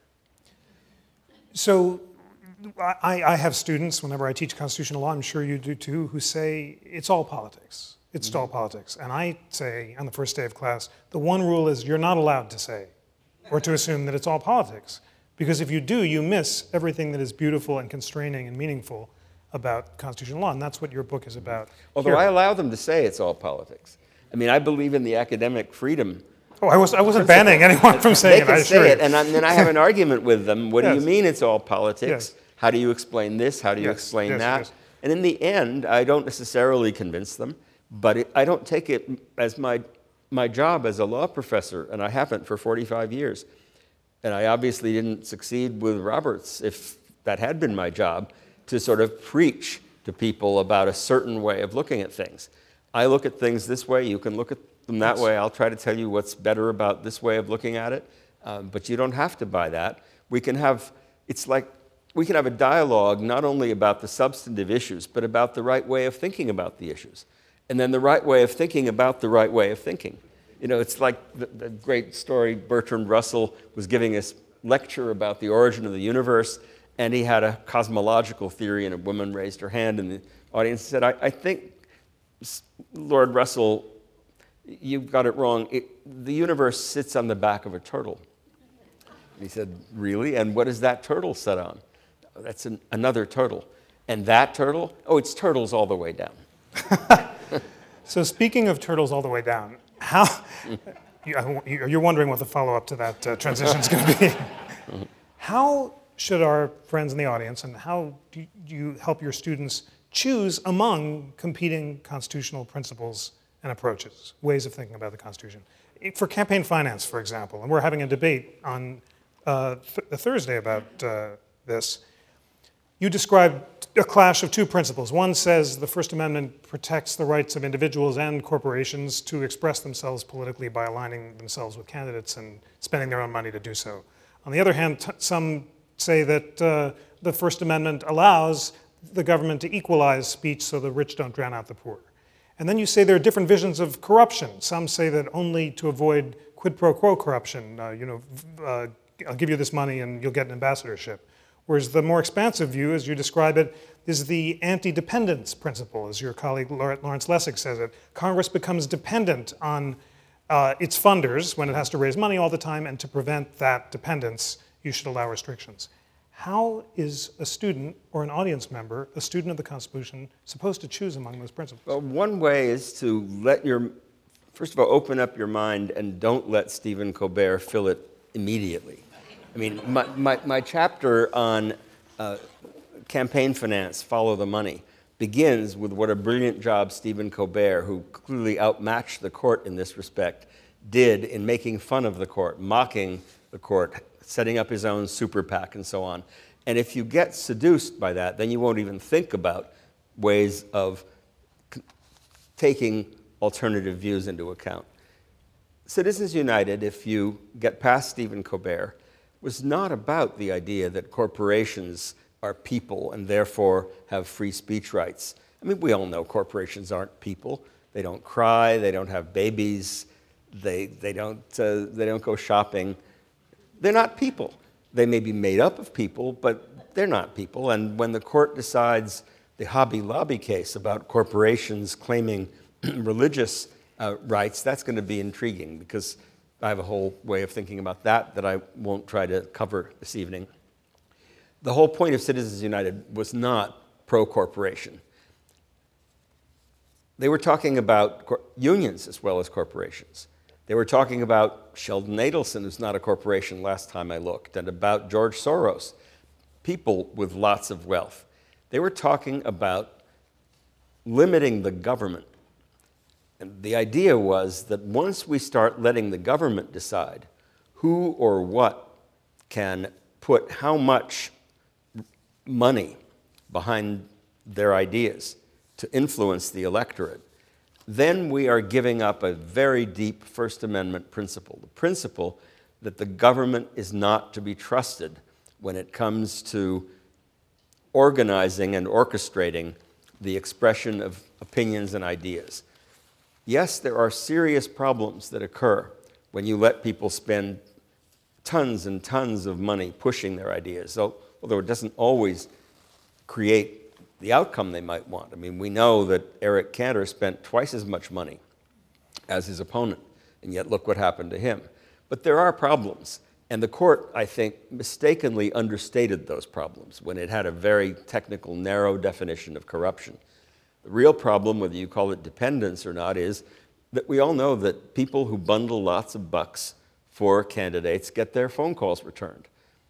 So I, I have students, whenever I teach constitutional law, I'm sure you do too, who say it's all politics. It's mm-hmm. all politics. And I say on the first day of class, the one rule is you're not allowed to say or to assume that it's all politics. Because if you do, you miss everything that is beautiful and constraining and meaningful about constitutional law. And that's what your book is about. Although here. I allow them to say it's all politics. I mean, I believe in the academic freedom. Oh, I, was, I wasn't principle. banning anyone from saying they can it. I say it, and then I have an argument with them. What yes. do you mean it's all politics? Yes. How do you explain this? How do you yes. explain yes, that? yes. And in the end, I don't necessarily convince them, but it, I don't take it as my, my job as a law professor, and I haven't for forty-five years. And I obviously didn't succeed with Roberts, if that had been my job, to sort of preach to people about a certain way of looking at things. I look at things this way, you can look at them that way. I'll try to tell you what's better about this way of looking at it, um, but you don't have to buy that. We can have, it's like, we can have a dialogue not only about the substantive issues, but about the right way of thinking about the issues. And then the right way of thinking about the right way of thinking. You know, it's like the, the great story, Bertrand Russell was giving a lecture about the origin of the universe, and he had a cosmological theory, and a woman raised her hand in the audience and said, I, I think, Lord Russell, you've got it wrong. It, the universe sits on the back of a turtle. And he said, really? And what is that turtle set on? Oh, that's an, another turtle. And that turtle? Oh, it's turtles all the way down. So speaking of turtles all the way down, how, you're wondering what the follow-up to that uh, transition is going to be. How should our friends in the audience, and how do you help your students choose among competing constitutional principles and approaches, ways of thinking about the Constitution? For campaign finance, for example, and we're having a debate on uh, th Thursday about uh, this, you describe a clash of two principles. One says the First Amendment protects the rights of individuals and corporations to express themselves politically by aligning themselves with candidates and spending their own money to do so. On the other hand, t some say that uh, the First Amendment allows the government to equalize speech so the rich don't drown out the poor. And then you say there are different visions of corruption. Some say that only to avoid quid pro quo corruption, uh, you know, uh, I'll give you this money and you'll get an ambassadorship. Whereas the more expansive view, as you describe it, is the anti-dependence principle, as your colleague Laurence Lessig says it. Congress becomes dependent on uh, its funders when it has to raise money all the time, and to prevent that dependence, you should allow restrictions. How is a student or an audience member, a student of the Constitution, supposed to choose among those principles? Well, one way is to let your, first of all, open up your mind and don't let Stephen Colbert fill it immediately. I mean, my, my, my chapter on uh, campaign finance, Follow the Money, begins with what a brilliant job Stephen Colbert, who clearly outmatched the court in this respect, did in making fun of the court, mocking the court, setting up his own super PAC and so on. And if you get seduced by that, then you won't even think about ways of taking alternative views into account. Citizens United, if you get past Stephen Colbert, was not about the idea that corporations are people and therefore have free speech rights. I mean, we all know corporations aren't people. They don't cry, they don't have babies, they, they, don't, uh, they don't go shopping. They're not people. They may be made up of people, but they're not people. And when the court decides the Hobby Lobby case about corporations claiming religious uh, rights, that's going to be intriguing, because I have a whole way of thinking about that that I won't try to cover this evening. The whole point of Citizens United was not pro-corporation. They were talking about unions as well as corporations. They were talking about Sheldon Adelson, who's not a corporation last time I looked, and about George Soros, people with lots of wealth. They were talking about limiting the government. And the idea was that once we start letting the government decide who or what can put how much money behind their ideas to influence the electorate, then we are giving up a very deep First Amendment principle, the principle that the government is not to be trusted when it comes to organizing and orchestrating the expression of opinions and ideas. Yes, there are serious problems that occur when you let people spend tons and tons of money pushing their ideas, although it doesn't always create the outcome they might want. I mean, we know that Eric Cantor spent twice as much money as his opponent, and yet look what happened to him. But there are problems, and the court, I think, mistakenly understated those problems when it had a very technical, narrow definition of corruption. The real problem, whether you call it dependence or not, is that we all know that people who bundle lots of bucks for candidates get their phone calls returned.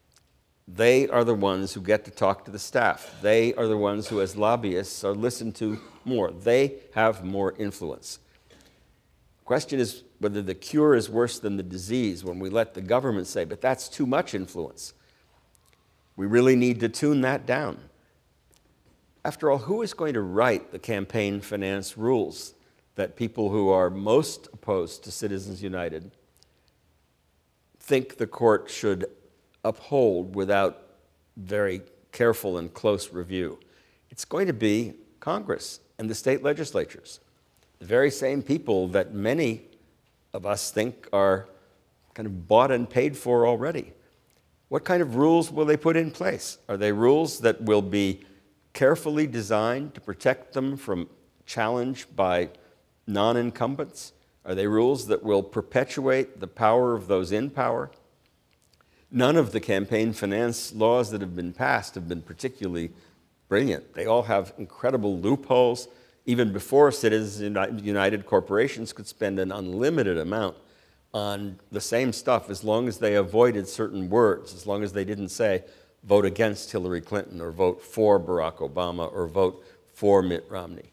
They are the ones who get to talk to the staff. They are the ones who, as lobbyists, are listened to more. They have more influence. The question is whether the cure is worse than the disease when we let the government say, but that's too much influence. We really need to tune that down. After all, who is going to write the campaign finance rules that people who are most opposed to Citizens United think the court should uphold without very careful and close review? It's going to be Congress and the state legislatures, the very same people that many of us think are kind of bought and paid for already. What kind of rules will they put in place? Are they rules that will be carefully designed to protect them from challenge by non-incumbents? Are they rules that will perpetuate the power of those in power? None of the campaign finance laws that have been passed have been particularly brilliant. They all have incredible loopholes. Even before Citizens United, corporations could spend an unlimited amount on the same stuff as long as they avoided certain words, as long as they didn't say, vote against Hillary Clinton, or vote for Barack Obama, or vote for Mitt Romney.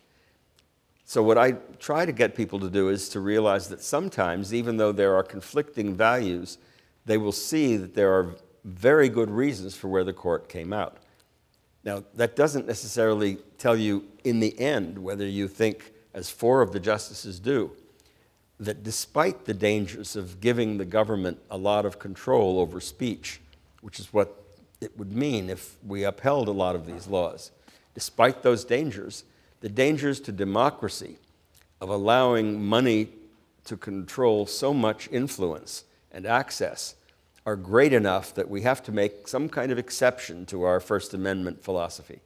So what I try to get people to do is to realize that sometimes, even though there are conflicting values, they will see that there are very good reasons for where the court came out. Now, that doesn't necessarily tell you in the end whether you think, as four of the justices do, that despite the dangers of giving the government a lot of control over speech, which is what it would mean if we upheld a lot of these laws, despite those dangers, the dangers to democracy of allowing money to control so much influence and access are great enough that we have to make some kind of exception to our First Amendment philosophy.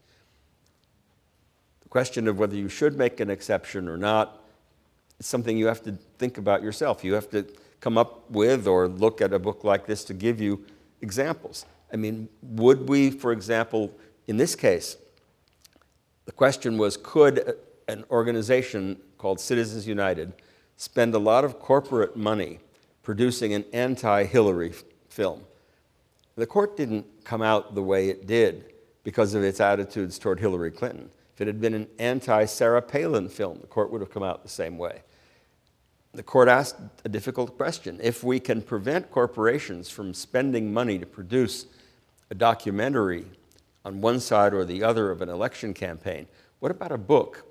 The question of whether you should make an exception or not is something you have to think about yourself. You have to come up with or look at a book like this to give you examples. I mean, would we, for example, in this case, the question was, could an organization called Citizens United spend a lot of corporate money producing an anti-Hillary film? The court didn't come out the way it did because of its attitudes toward Hillary Clinton. If it had been an anti-Sarah Palin film, the court would have come out the same way. The court asked a difficult question. If we can prevent corporations from spending money to produce a documentary on one side or the other of an election campaign, what about a book?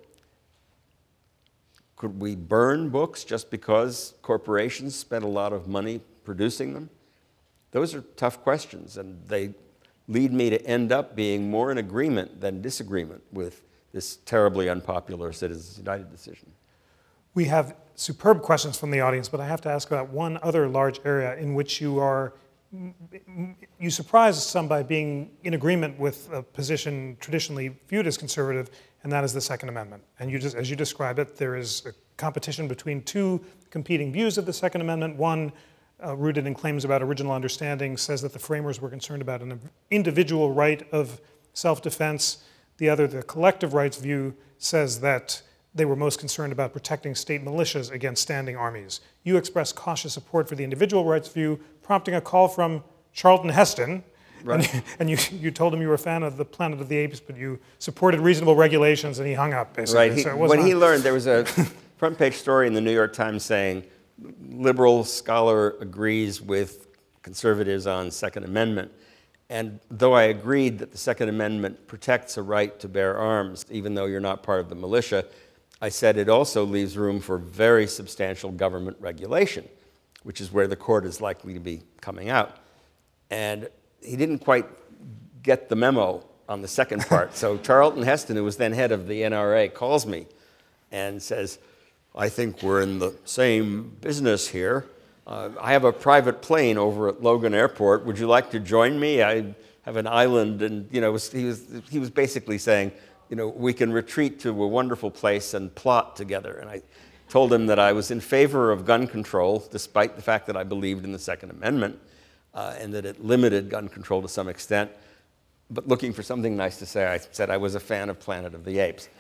Could we burn books just because corporations spent a lot of money producing them? Those are tough questions, and they lead me to end up being more in agreement than disagreement with this terribly unpopular Citizens United decision. We have superb questions from the audience, but I have to ask about one other large area in which you are, you surprised some by being in agreement with a position traditionally viewed as conservative, and that is the Second Amendment. And you just, as you describe it, there is a competition between two competing views of the Second Amendment. One, uh, rooted in claims about original understanding, says that the framers were concerned about an individual right of self-defense. The other, the collective rights view, says that they were most concerned about protecting state militias against standing armies. You expressed cautious support for the individual rights view, prompting a call from Charlton Heston. Right. And, and you, you told him you were a fan of the Planet of the Apes, but you supported reasonable regulations, and he hung up, basically. Right. He, so when he learned, there was a front page story in the New York Times saying, liberal scholar agrees with conservatives on Second Amendment. And though I agreed that the Second Amendment protects a right to bear arms, even though you're not part of the militia, I said it also leaves room for very substantial government regulation, which is where the court is likely to be coming out. And he didn't quite get the memo on the second part. So Charlton Heston, who was then head of the N R A, calls me and says, I think we're in the same business here. Uh, I have a private plane over at Logan Airport. Would you like to join me? I have an island. And you know, he was, he was basically saying, you know, we can retreat to a wonderful place and plot together. And I told him that I was in favor of gun control, despite the fact that I believed in the Second Amendment, uh, and that it limited gun control to some extent. But looking for something nice to say, I said I was a fan of Planet of the Apes.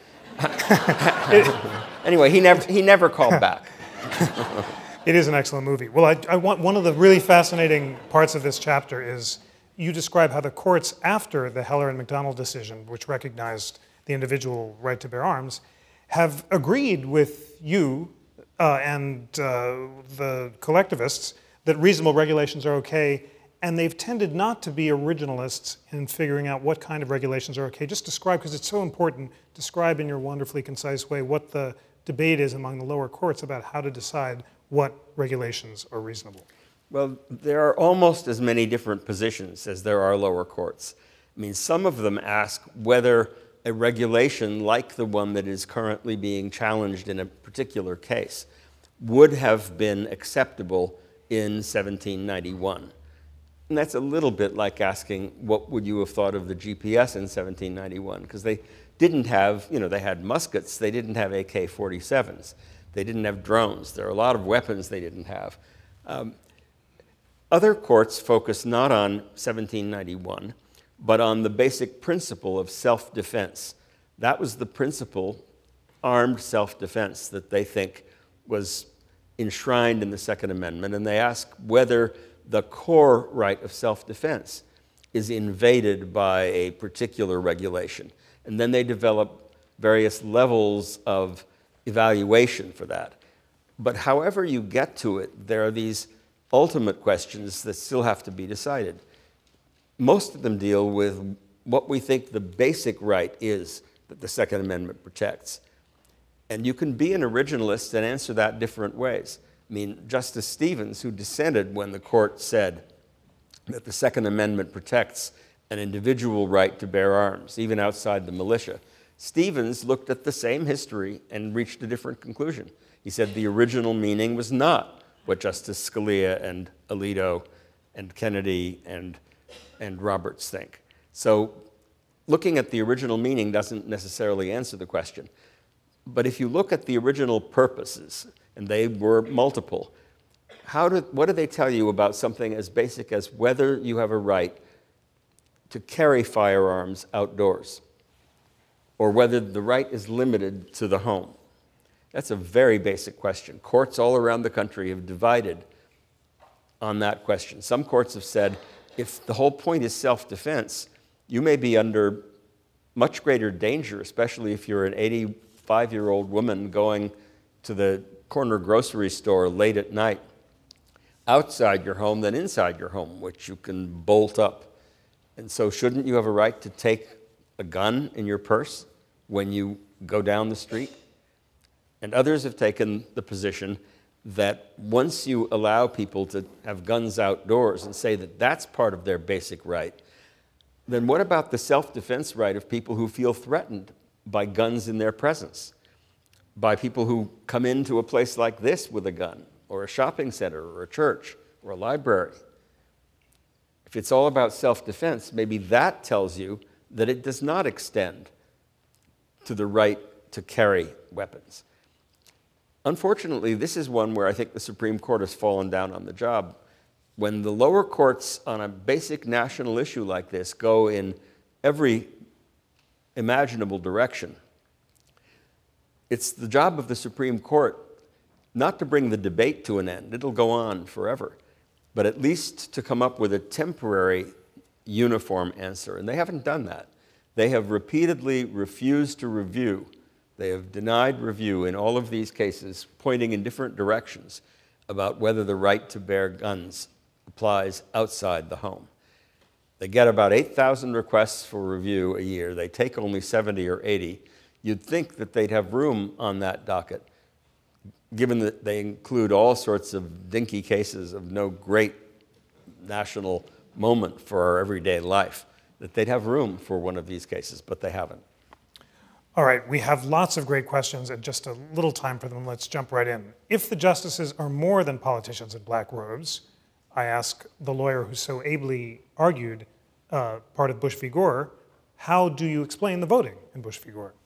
Anyway, he never, he never called back. It is an excellent movie. Well, I, I want, one of the really fascinating parts of this chapter is you describe how the courts, after the Heller and McDonald decision, which recognized the individual right to bear arms, have agreed with you uh, and uh, the collectivists that reasonable regulations are okay, and they've tended not to be originalists in figuring out what kind of regulations are okay. Just describe, because it's so important, describe in your wonderfully concise way what the debate is among the lower courts about how to decide what regulations are reasonable. Well, there are almost as many different positions as there are lower courts. I mean, some of them ask whether a regulation like the one that is currently being challenged in a particular case would have been acceptable in seventeen ninety-one. And that's a little bit like asking, what would you have thought of the G P S in seventeen ninety-one? Because they didn't have, you know, they had muskets, they didn't have A K forty-sevens, they didn't have drones. There are a lot of weapons they didn't have. Um, other courts focus not on seventeen ninety-one, but on the basic principle of self-defense. That was the principle, armed self-defense, that they think was enshrined in the Second Amendment, and they ask whether the core right of self-defense is invaded by a particular regulation. And then they develop various levels of evaluation for that. But however you get to it, there are these ultimate questions that still have to be decided. Most of them deal with what we think the basic right is that the Second Amendment protects. And you can be an originalist and answer that different ways. I mean, Justice Stevens, who dissented when the court said that the Second Amendment protects an individual right to bear arms, even outside the militia, Stevens looked at the same history and reached a different conclusion. He said the original meaning was not what Justice Scalia and Alito and Kennedy and, and Roberts think. So looking at the original meaning doesn't necessarily answer the question. But if you look at the original purposes, and they were multiple, how do, what do they tell you about something as basic as whether you have a right to carry firearms outdoors, or whether the right is limited to the home? That's a very basic question. Courts all around the country have divided on that question. Some courts have said, if the whole point is self-defense, you may be under much greater danger, especially if you're an eighty-five-year-old woman going to the corner grocery store late at night outside your home than inside your home, which you can bolt up. And so shouldn't you have a right to take a gun in your purse when you go down the street? And others have taken the position that once you allow people to have guns outdoors and say that that's part of their basic right, then what about the self-defense right of people who feel threatened by guns in their presence, by people who come into a place like this with a gun, or a shopping center, or a church, or a library? If it's all about self-defense, maybe that tells you that it does not extend to the right to carry weapons. Unfortunately, this is one where I think the Supreme Court has fallen down on the job. When the lower courts on a basic national issue like this go in every imaginable direction, it's the job of the Supreme Court not to bring the debate to an end. It'll go on forever, but at least to come up with a temporary uniform answer. And they haven't done that. They have repeatedly refused to review. They have denied review in all of these cases, pointing in different directions about whether the right to bear guns applies outside the home. They get about eight thousand requests for review a year. They take only seventy or eighty. You'd think that they'd have room on that docket, given that they include all sorts of dinky cases of no great national moment for our everyday life, that they'd have room for one of these cases, but they haven't. All right, we have lots of great questions and just a little time for them. Let's jump right in. If the justices are more than politicians in black robes, I ask the lawyer who so ably argued uh, part of Bush v. Gore, how do you explain the voting in Bush v. Gore?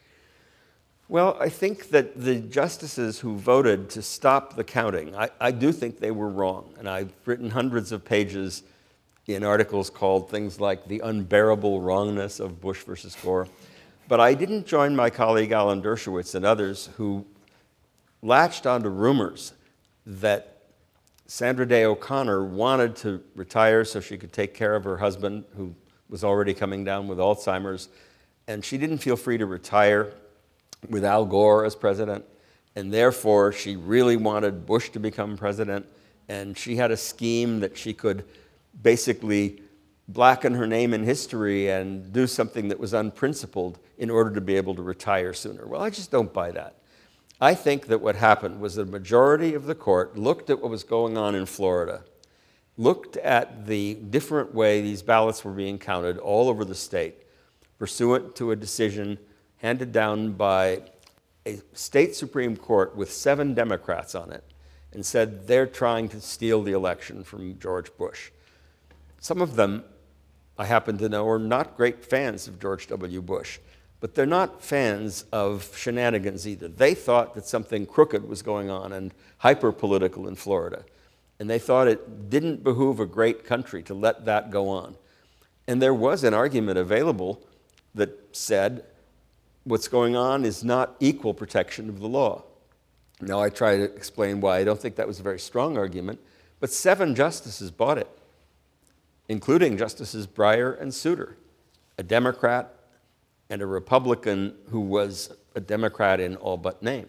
Well, I think that the justices who voted to stop the counting, I, I do think they were wrong. And I've written hundreds of pages in articles called things like The Unbearable Wrongness of Bush versus Gore. But I didn't join my colleague Alan Dershowitz and others who latched onto rumors that Sandra Day O'Connor wanted to retire so she could take care of her husband, who was already coming down with Alzheimer's, and she didn't feel free to retire with Al Gore as president, and therefore she really wanted Bush to become president, and she had a scheme that she could basically blacken her name in history and do something that was unprincipled in order to be able to retire sooner. Well, I just don't buy that. I think that what happened was the majority of the court looked at what was going on in Florida, looked at the different way these ballots were being counted all over the state, pursuant to a decision handed down by a state Supreme Court with seven Democrats on it, and said they're trying to steal the election from George Bush. Some of them, I happen to know, are not great fans of George W. Bush, but they're not fans of shenanigans either. They thought that something crooked was going on and hyper-political in Florida, and they thought it didn't behoove a great country to let that go on. And there was an argument available that said what's going on is not equal protection of the law. Now, I try to explain why I don't think that was a very strong argument, but seven justices bought it, including Justices Breyer and Souter, a Democrat and a Republican who was a Democrat in all but name.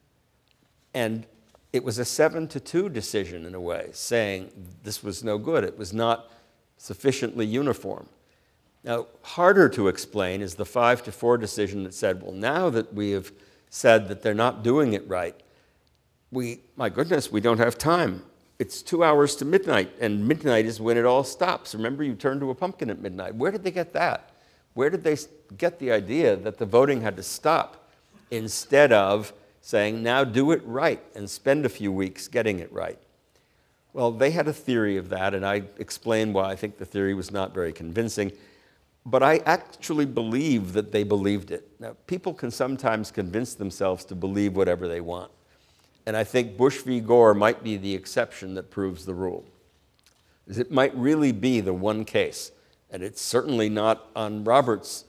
And it was a seven to two decision in a way, saying this was no good. It was not sufficiently uniform. Now, harder to explain is the five to four decision that said, well, now that we have said that they're not doing it right, we, my goodness, we don't have time. It's two hours to midnight, and midnight is when it all stops. Remember, you turn to a pumpkin at midnight. Where did they get that? Where did they get the idea that the voting had to stop instead of saying, now do it right and spend a few weeks getting it right? Well, they had a theory of that, and I explained why I think the theory was not very convincing. But I actually believe that they believed it. Now, people can sometimes convince themselves to believe whatever they want. And I think Bush v. Gore might be the exception that proves the rule. It might really be the one case, and it's certainly not on Roberts'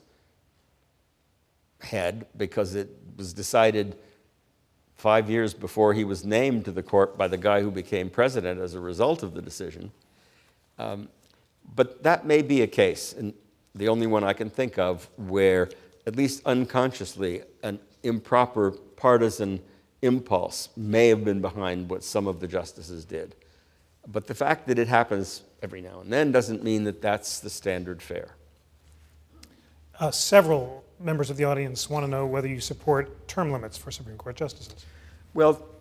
head because it was decided five years before he was named to the court by the guy who became president as a result of the decision. Um, but that may be a case, and the only one I can think of where, at least unconsciously, an improper partisan impulse may have been behind what some of the justices did. But the fact that it happens every now and then doesn't mean that that's the standard fare. Uh, several members of the audience want to know whether you support term limits for Supreme Court justices. Well,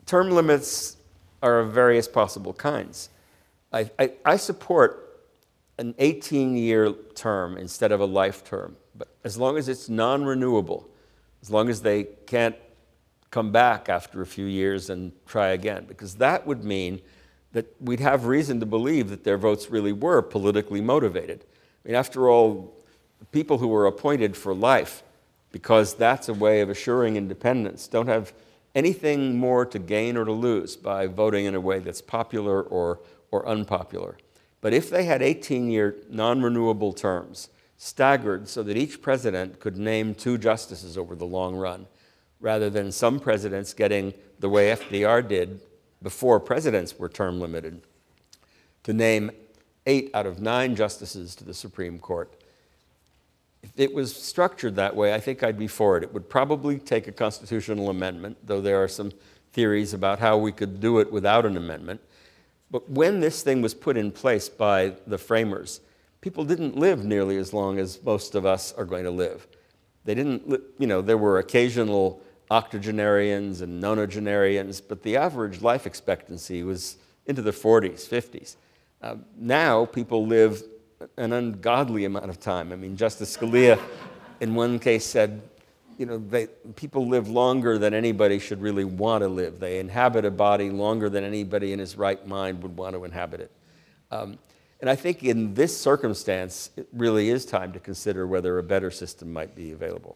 term limits are of various possible kinds. I, I, I support an eighteen-year term instead of a life term, but as long as it's non-renewable, as long as they can't come back after a few years and try again, because that would mean that we'd have reason to believe that their votes really were politically motivated. I mean, after all, people who were appointed for life, because that's a way of assuring independence, don't have anything more to gain or to lose by voting in a way that's popular or, or unpopular. But if they had eighteen-year non-renewable terms, staggered so that each president could name two justices over the long run, rather than some presidents getting the way F D R did before presidents were term limited, to name eight out of nine justices to the Supreme Court. If it was structured that way, I think I'd be for it. It would probably take a constitutional amendment, though there are some theories about how we could do it without an amendment. But when this thing was put in place by the framers, people didn't live nearly as long as most of us are going to live. They didn't, li- you know, there were occasional octogenarians and nonagenarians, but the average life expectancy was into the forties, fifties. Uh, now people live an ungodly amount of time. I mean, Justice Scalia in one case said, you know, they, people live longer than anybody should really want to live. They inhabit a body longer than anybody in his right mind would want to inhabit it. Um, and I think in this circumstance, it really is time to consider whether a better system might be available.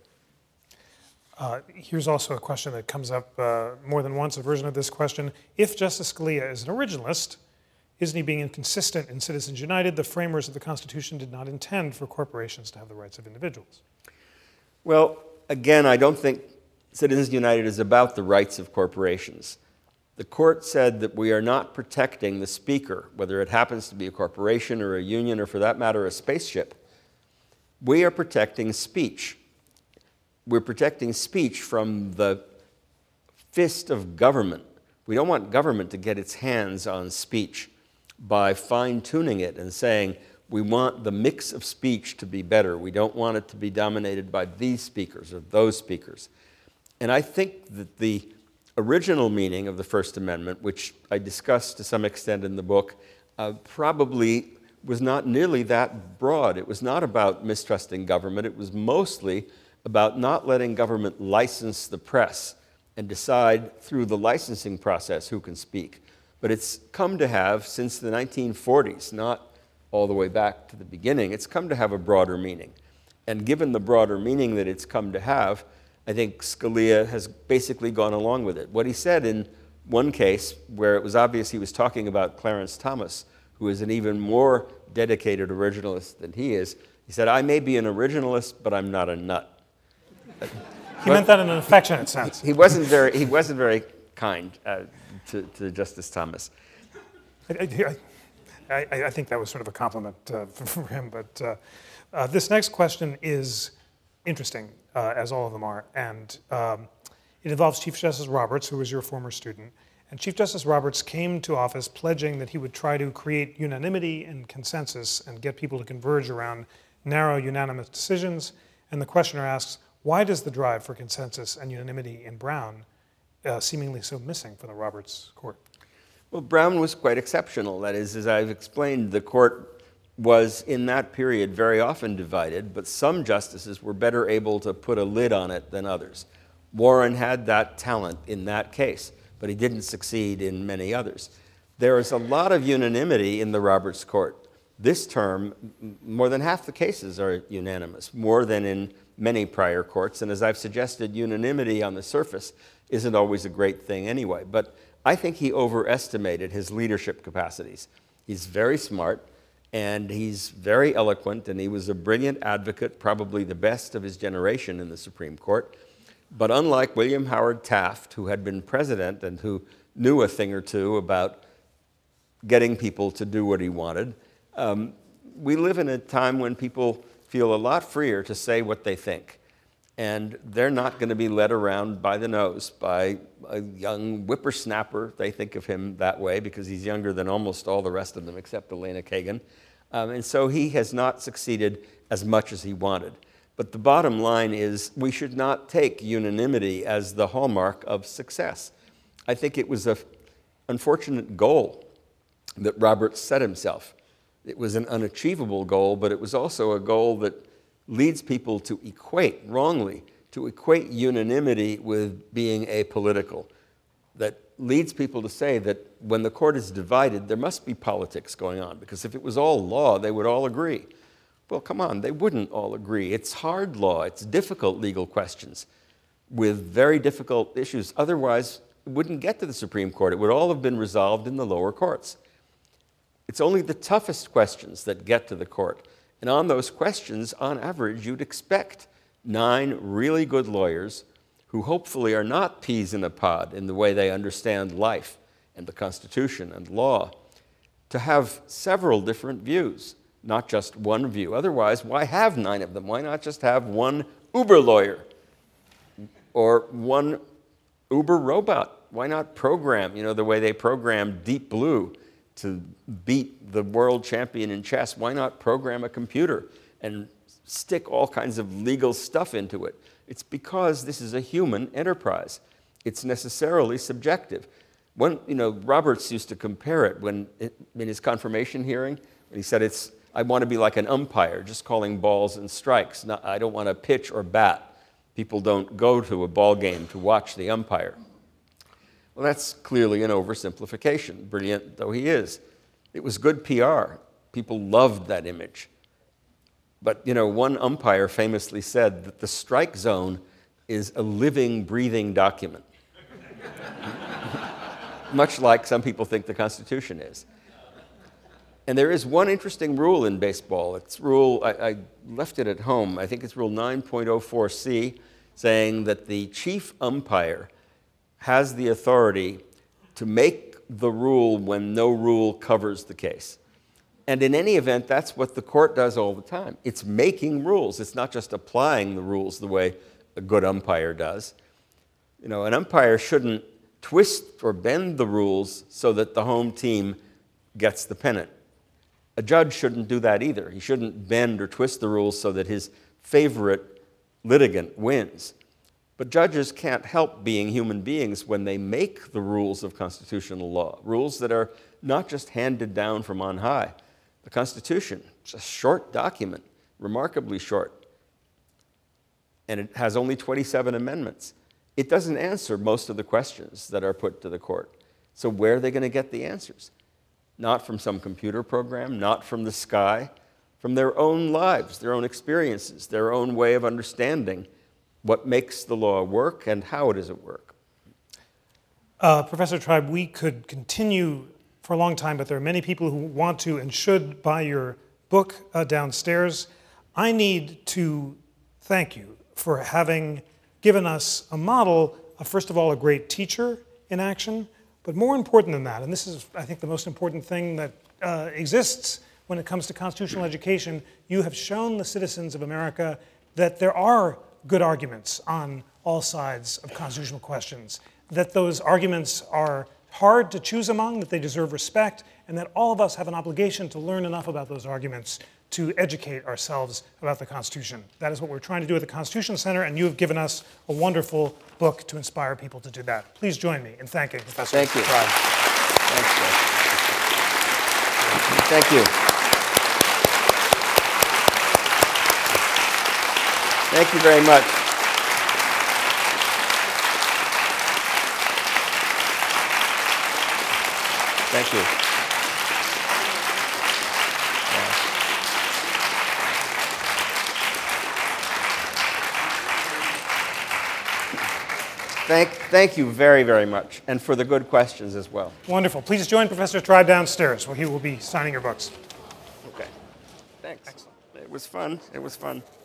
Uh, here's also a question that comes up uh, more than once, a version of this question. If Justice Scalia is an originalist, isn't he being inconsistent in Citizens United? The framers of the Constitution did not intend for corporations to have the rights of individuals. Well, again, I don't think Citizens United is about the rights of corporations. The court said that we are not protecting the speaker, whether it happens to be a corporation or a union or, for that matter, a spaceship. We are protecting speech. We're protecting speech from the fist of government. We don't want government to get its hands on speech by fine-tuning it and saying, we want the mix of speech to be better. We don't want it to be dominated by these speakers or those speakers. And I think that the original meaning of the First Amendment, which I discussed to some extent in the book, uh, probably was not nearly that broad. It was not about mistrusting government. It was mostly about not letting government license the press and decide through the licensing process who can speak. But it's come to have, since the nineteen forties, not all the way back to the beginning, it's come to have a broader meaning. And given the broader meaning that it's come to have, I think Scalia has basically gone along with it. What he said in one case, where it was obvious he was talking about Clarence Thomas, who is an even more dedicated originalist than he is, he said, I may be an originalist, but I'm not a nut. He but meant that in an affectionate sense. He wasn't very, he wasn't very kind uh, to, to Justice Thomas. I, I, I, I think that was sort of a compliment uh, for him. But uh, uh, this next question is interesting, uh, as all of them are. And um, it involves Chief Justice Roberts, who was your former student. And Chief Justice Roberts came to office pledging that he would try to create unanimity and consensus and get people to converge around narrow, unanimous decisions. And the questioner asks, why does the drive for consensus and unanimity in Brown uh, seemingly so missing from the Roberts court? Well, Brown was quite exceptional. That is, as I've explained, the court was in that period very often divided, but some justices were better able to put a lid on it than others. Warren had that talent in that case, but he didn't succeed in many others. There is a lot of unanimity in the Roberts court. This term, more than half the cases are unanimous, more than in many prior courts. And as I've suggested, unanimity on the surface isn't always a great thing anyway. But I think he overestimated his leadership capacities. He's very smart, and he's very eloquent, and he was a brilliant advocate, probably the best of his generation in the Supreme Court. But unlike William Howard Taft, who had been president and who knew a thing or two about getting people to do what he wanted, um, we live in a time when people feel a lot freer to say what they think. And they're not going to be led around by the nose by a young whippersnapper. They think of him that way because he's younger than almost all the rest of them except Elena Kagan. Um, and so he has not succeeded as much as he wanted. But the bottom line is we should not take unanimity as the hallmark of success. I think it was an unfortunate goal that Roberts set himself. It was an unachievable goal, but it was also a goal that leads people to equate, wrongly, to equate unanimity with being apolitical. That leads people to say that when the court is divided, there must be politics going on, because if it was all law, they would all agree. Well, come on, they wouldn't all agree. It's hard law, it's difficult legal questions with very difficult issues. Otherwise, it wouldn't get to the Supreme Court. It would all have been resolved in the lower courts. It's only the toughest questions that get to the court. And on those questions, on average, you'd expect nine really good lawyers who hopefully are not peas in a pod in the way they understand life and the Constitution and law, to have several different views, not just one view. Otherwise, why have nine of them? Why not just have one Uber lawyer or one Uber robot? Why not program, you know, the way they programmed Deep Blue to beat the world champion in chess? Why not program a computer and stick all kinds of legal stuff into it? It's because this is a human enterprise. It's necessarily subjective. One, you know, Roberts used to compare it when, it, in his confirmation hearing, he said, "It's I want to be like an umpire, just calling balls and strikes. Not, I don't want to pitch or bat. People don't go to a ball game to watch the umpire." Well, that's clearly an oversimplification, brilliant though he is. It was good P R. People loved that image. But, you know, one umpire famously said that the strike zone is a living, breathing document. Much like some people think the Constitution is. And there is one interesting rule in baseball. It's rule, I, I left it at home, I think it's rule nine point oh four C, saying that the chief umpire has the authority to make the rule when no rule covers the case. And in any event, that's what the court does all the time. It's making rules. It's not just applying the rules the way a good umpire does. You know, an umpire shouldn't twist or bend the rules so that the home team gets the pennant. A judge shouldn't do that either. He shouldn't bend or twist the rules so that his favorite litigant wins. But judges can't help being human beings when they make the rules of constitutional law, rules that are not just handed down from on high. The Constitution, it's a short document, remarkably short, and it has only twenty-seven amendments. It doesn't answer most of the questions that are put to the court. So where are they going to get the answers? Not from some computer program, not from the sky, from their own lives, their own experiences, their own way of understanding what makes the law work and how does it work. Uh, Professor Tribe, we could continue for a long time, but there are many people who want to and should buy your book uh, downstairs. I need to thank you for having given us a model of, first of all, a great teacher in action, but more important than that, and this is, I think, the most important thing that uh, exists when it comes to constitutional education, you have shown the citizens of America that there are good arguments on all sides of constitutional questions, that those arguments are hard to choose among, that they deserve respect, and that all of us have an obligation to learn enough about those arguments to educate ourselves about the Constitution. That is what we're trying to do at the Constitution Center, and you have given us a wonderful book to inspire people to do that. Please join me in thanking Professor Thank you. Tribe. Thanks, Jeff. Thank you. Thank you very much. Thank you. Yeah. Thank, thank you very, very much, and for the good questions as well. Wonderful. Please join Professor Tribe downstairs, where he will be signing your books. Okay. Thanks. Excellent. It was fun. It was fun.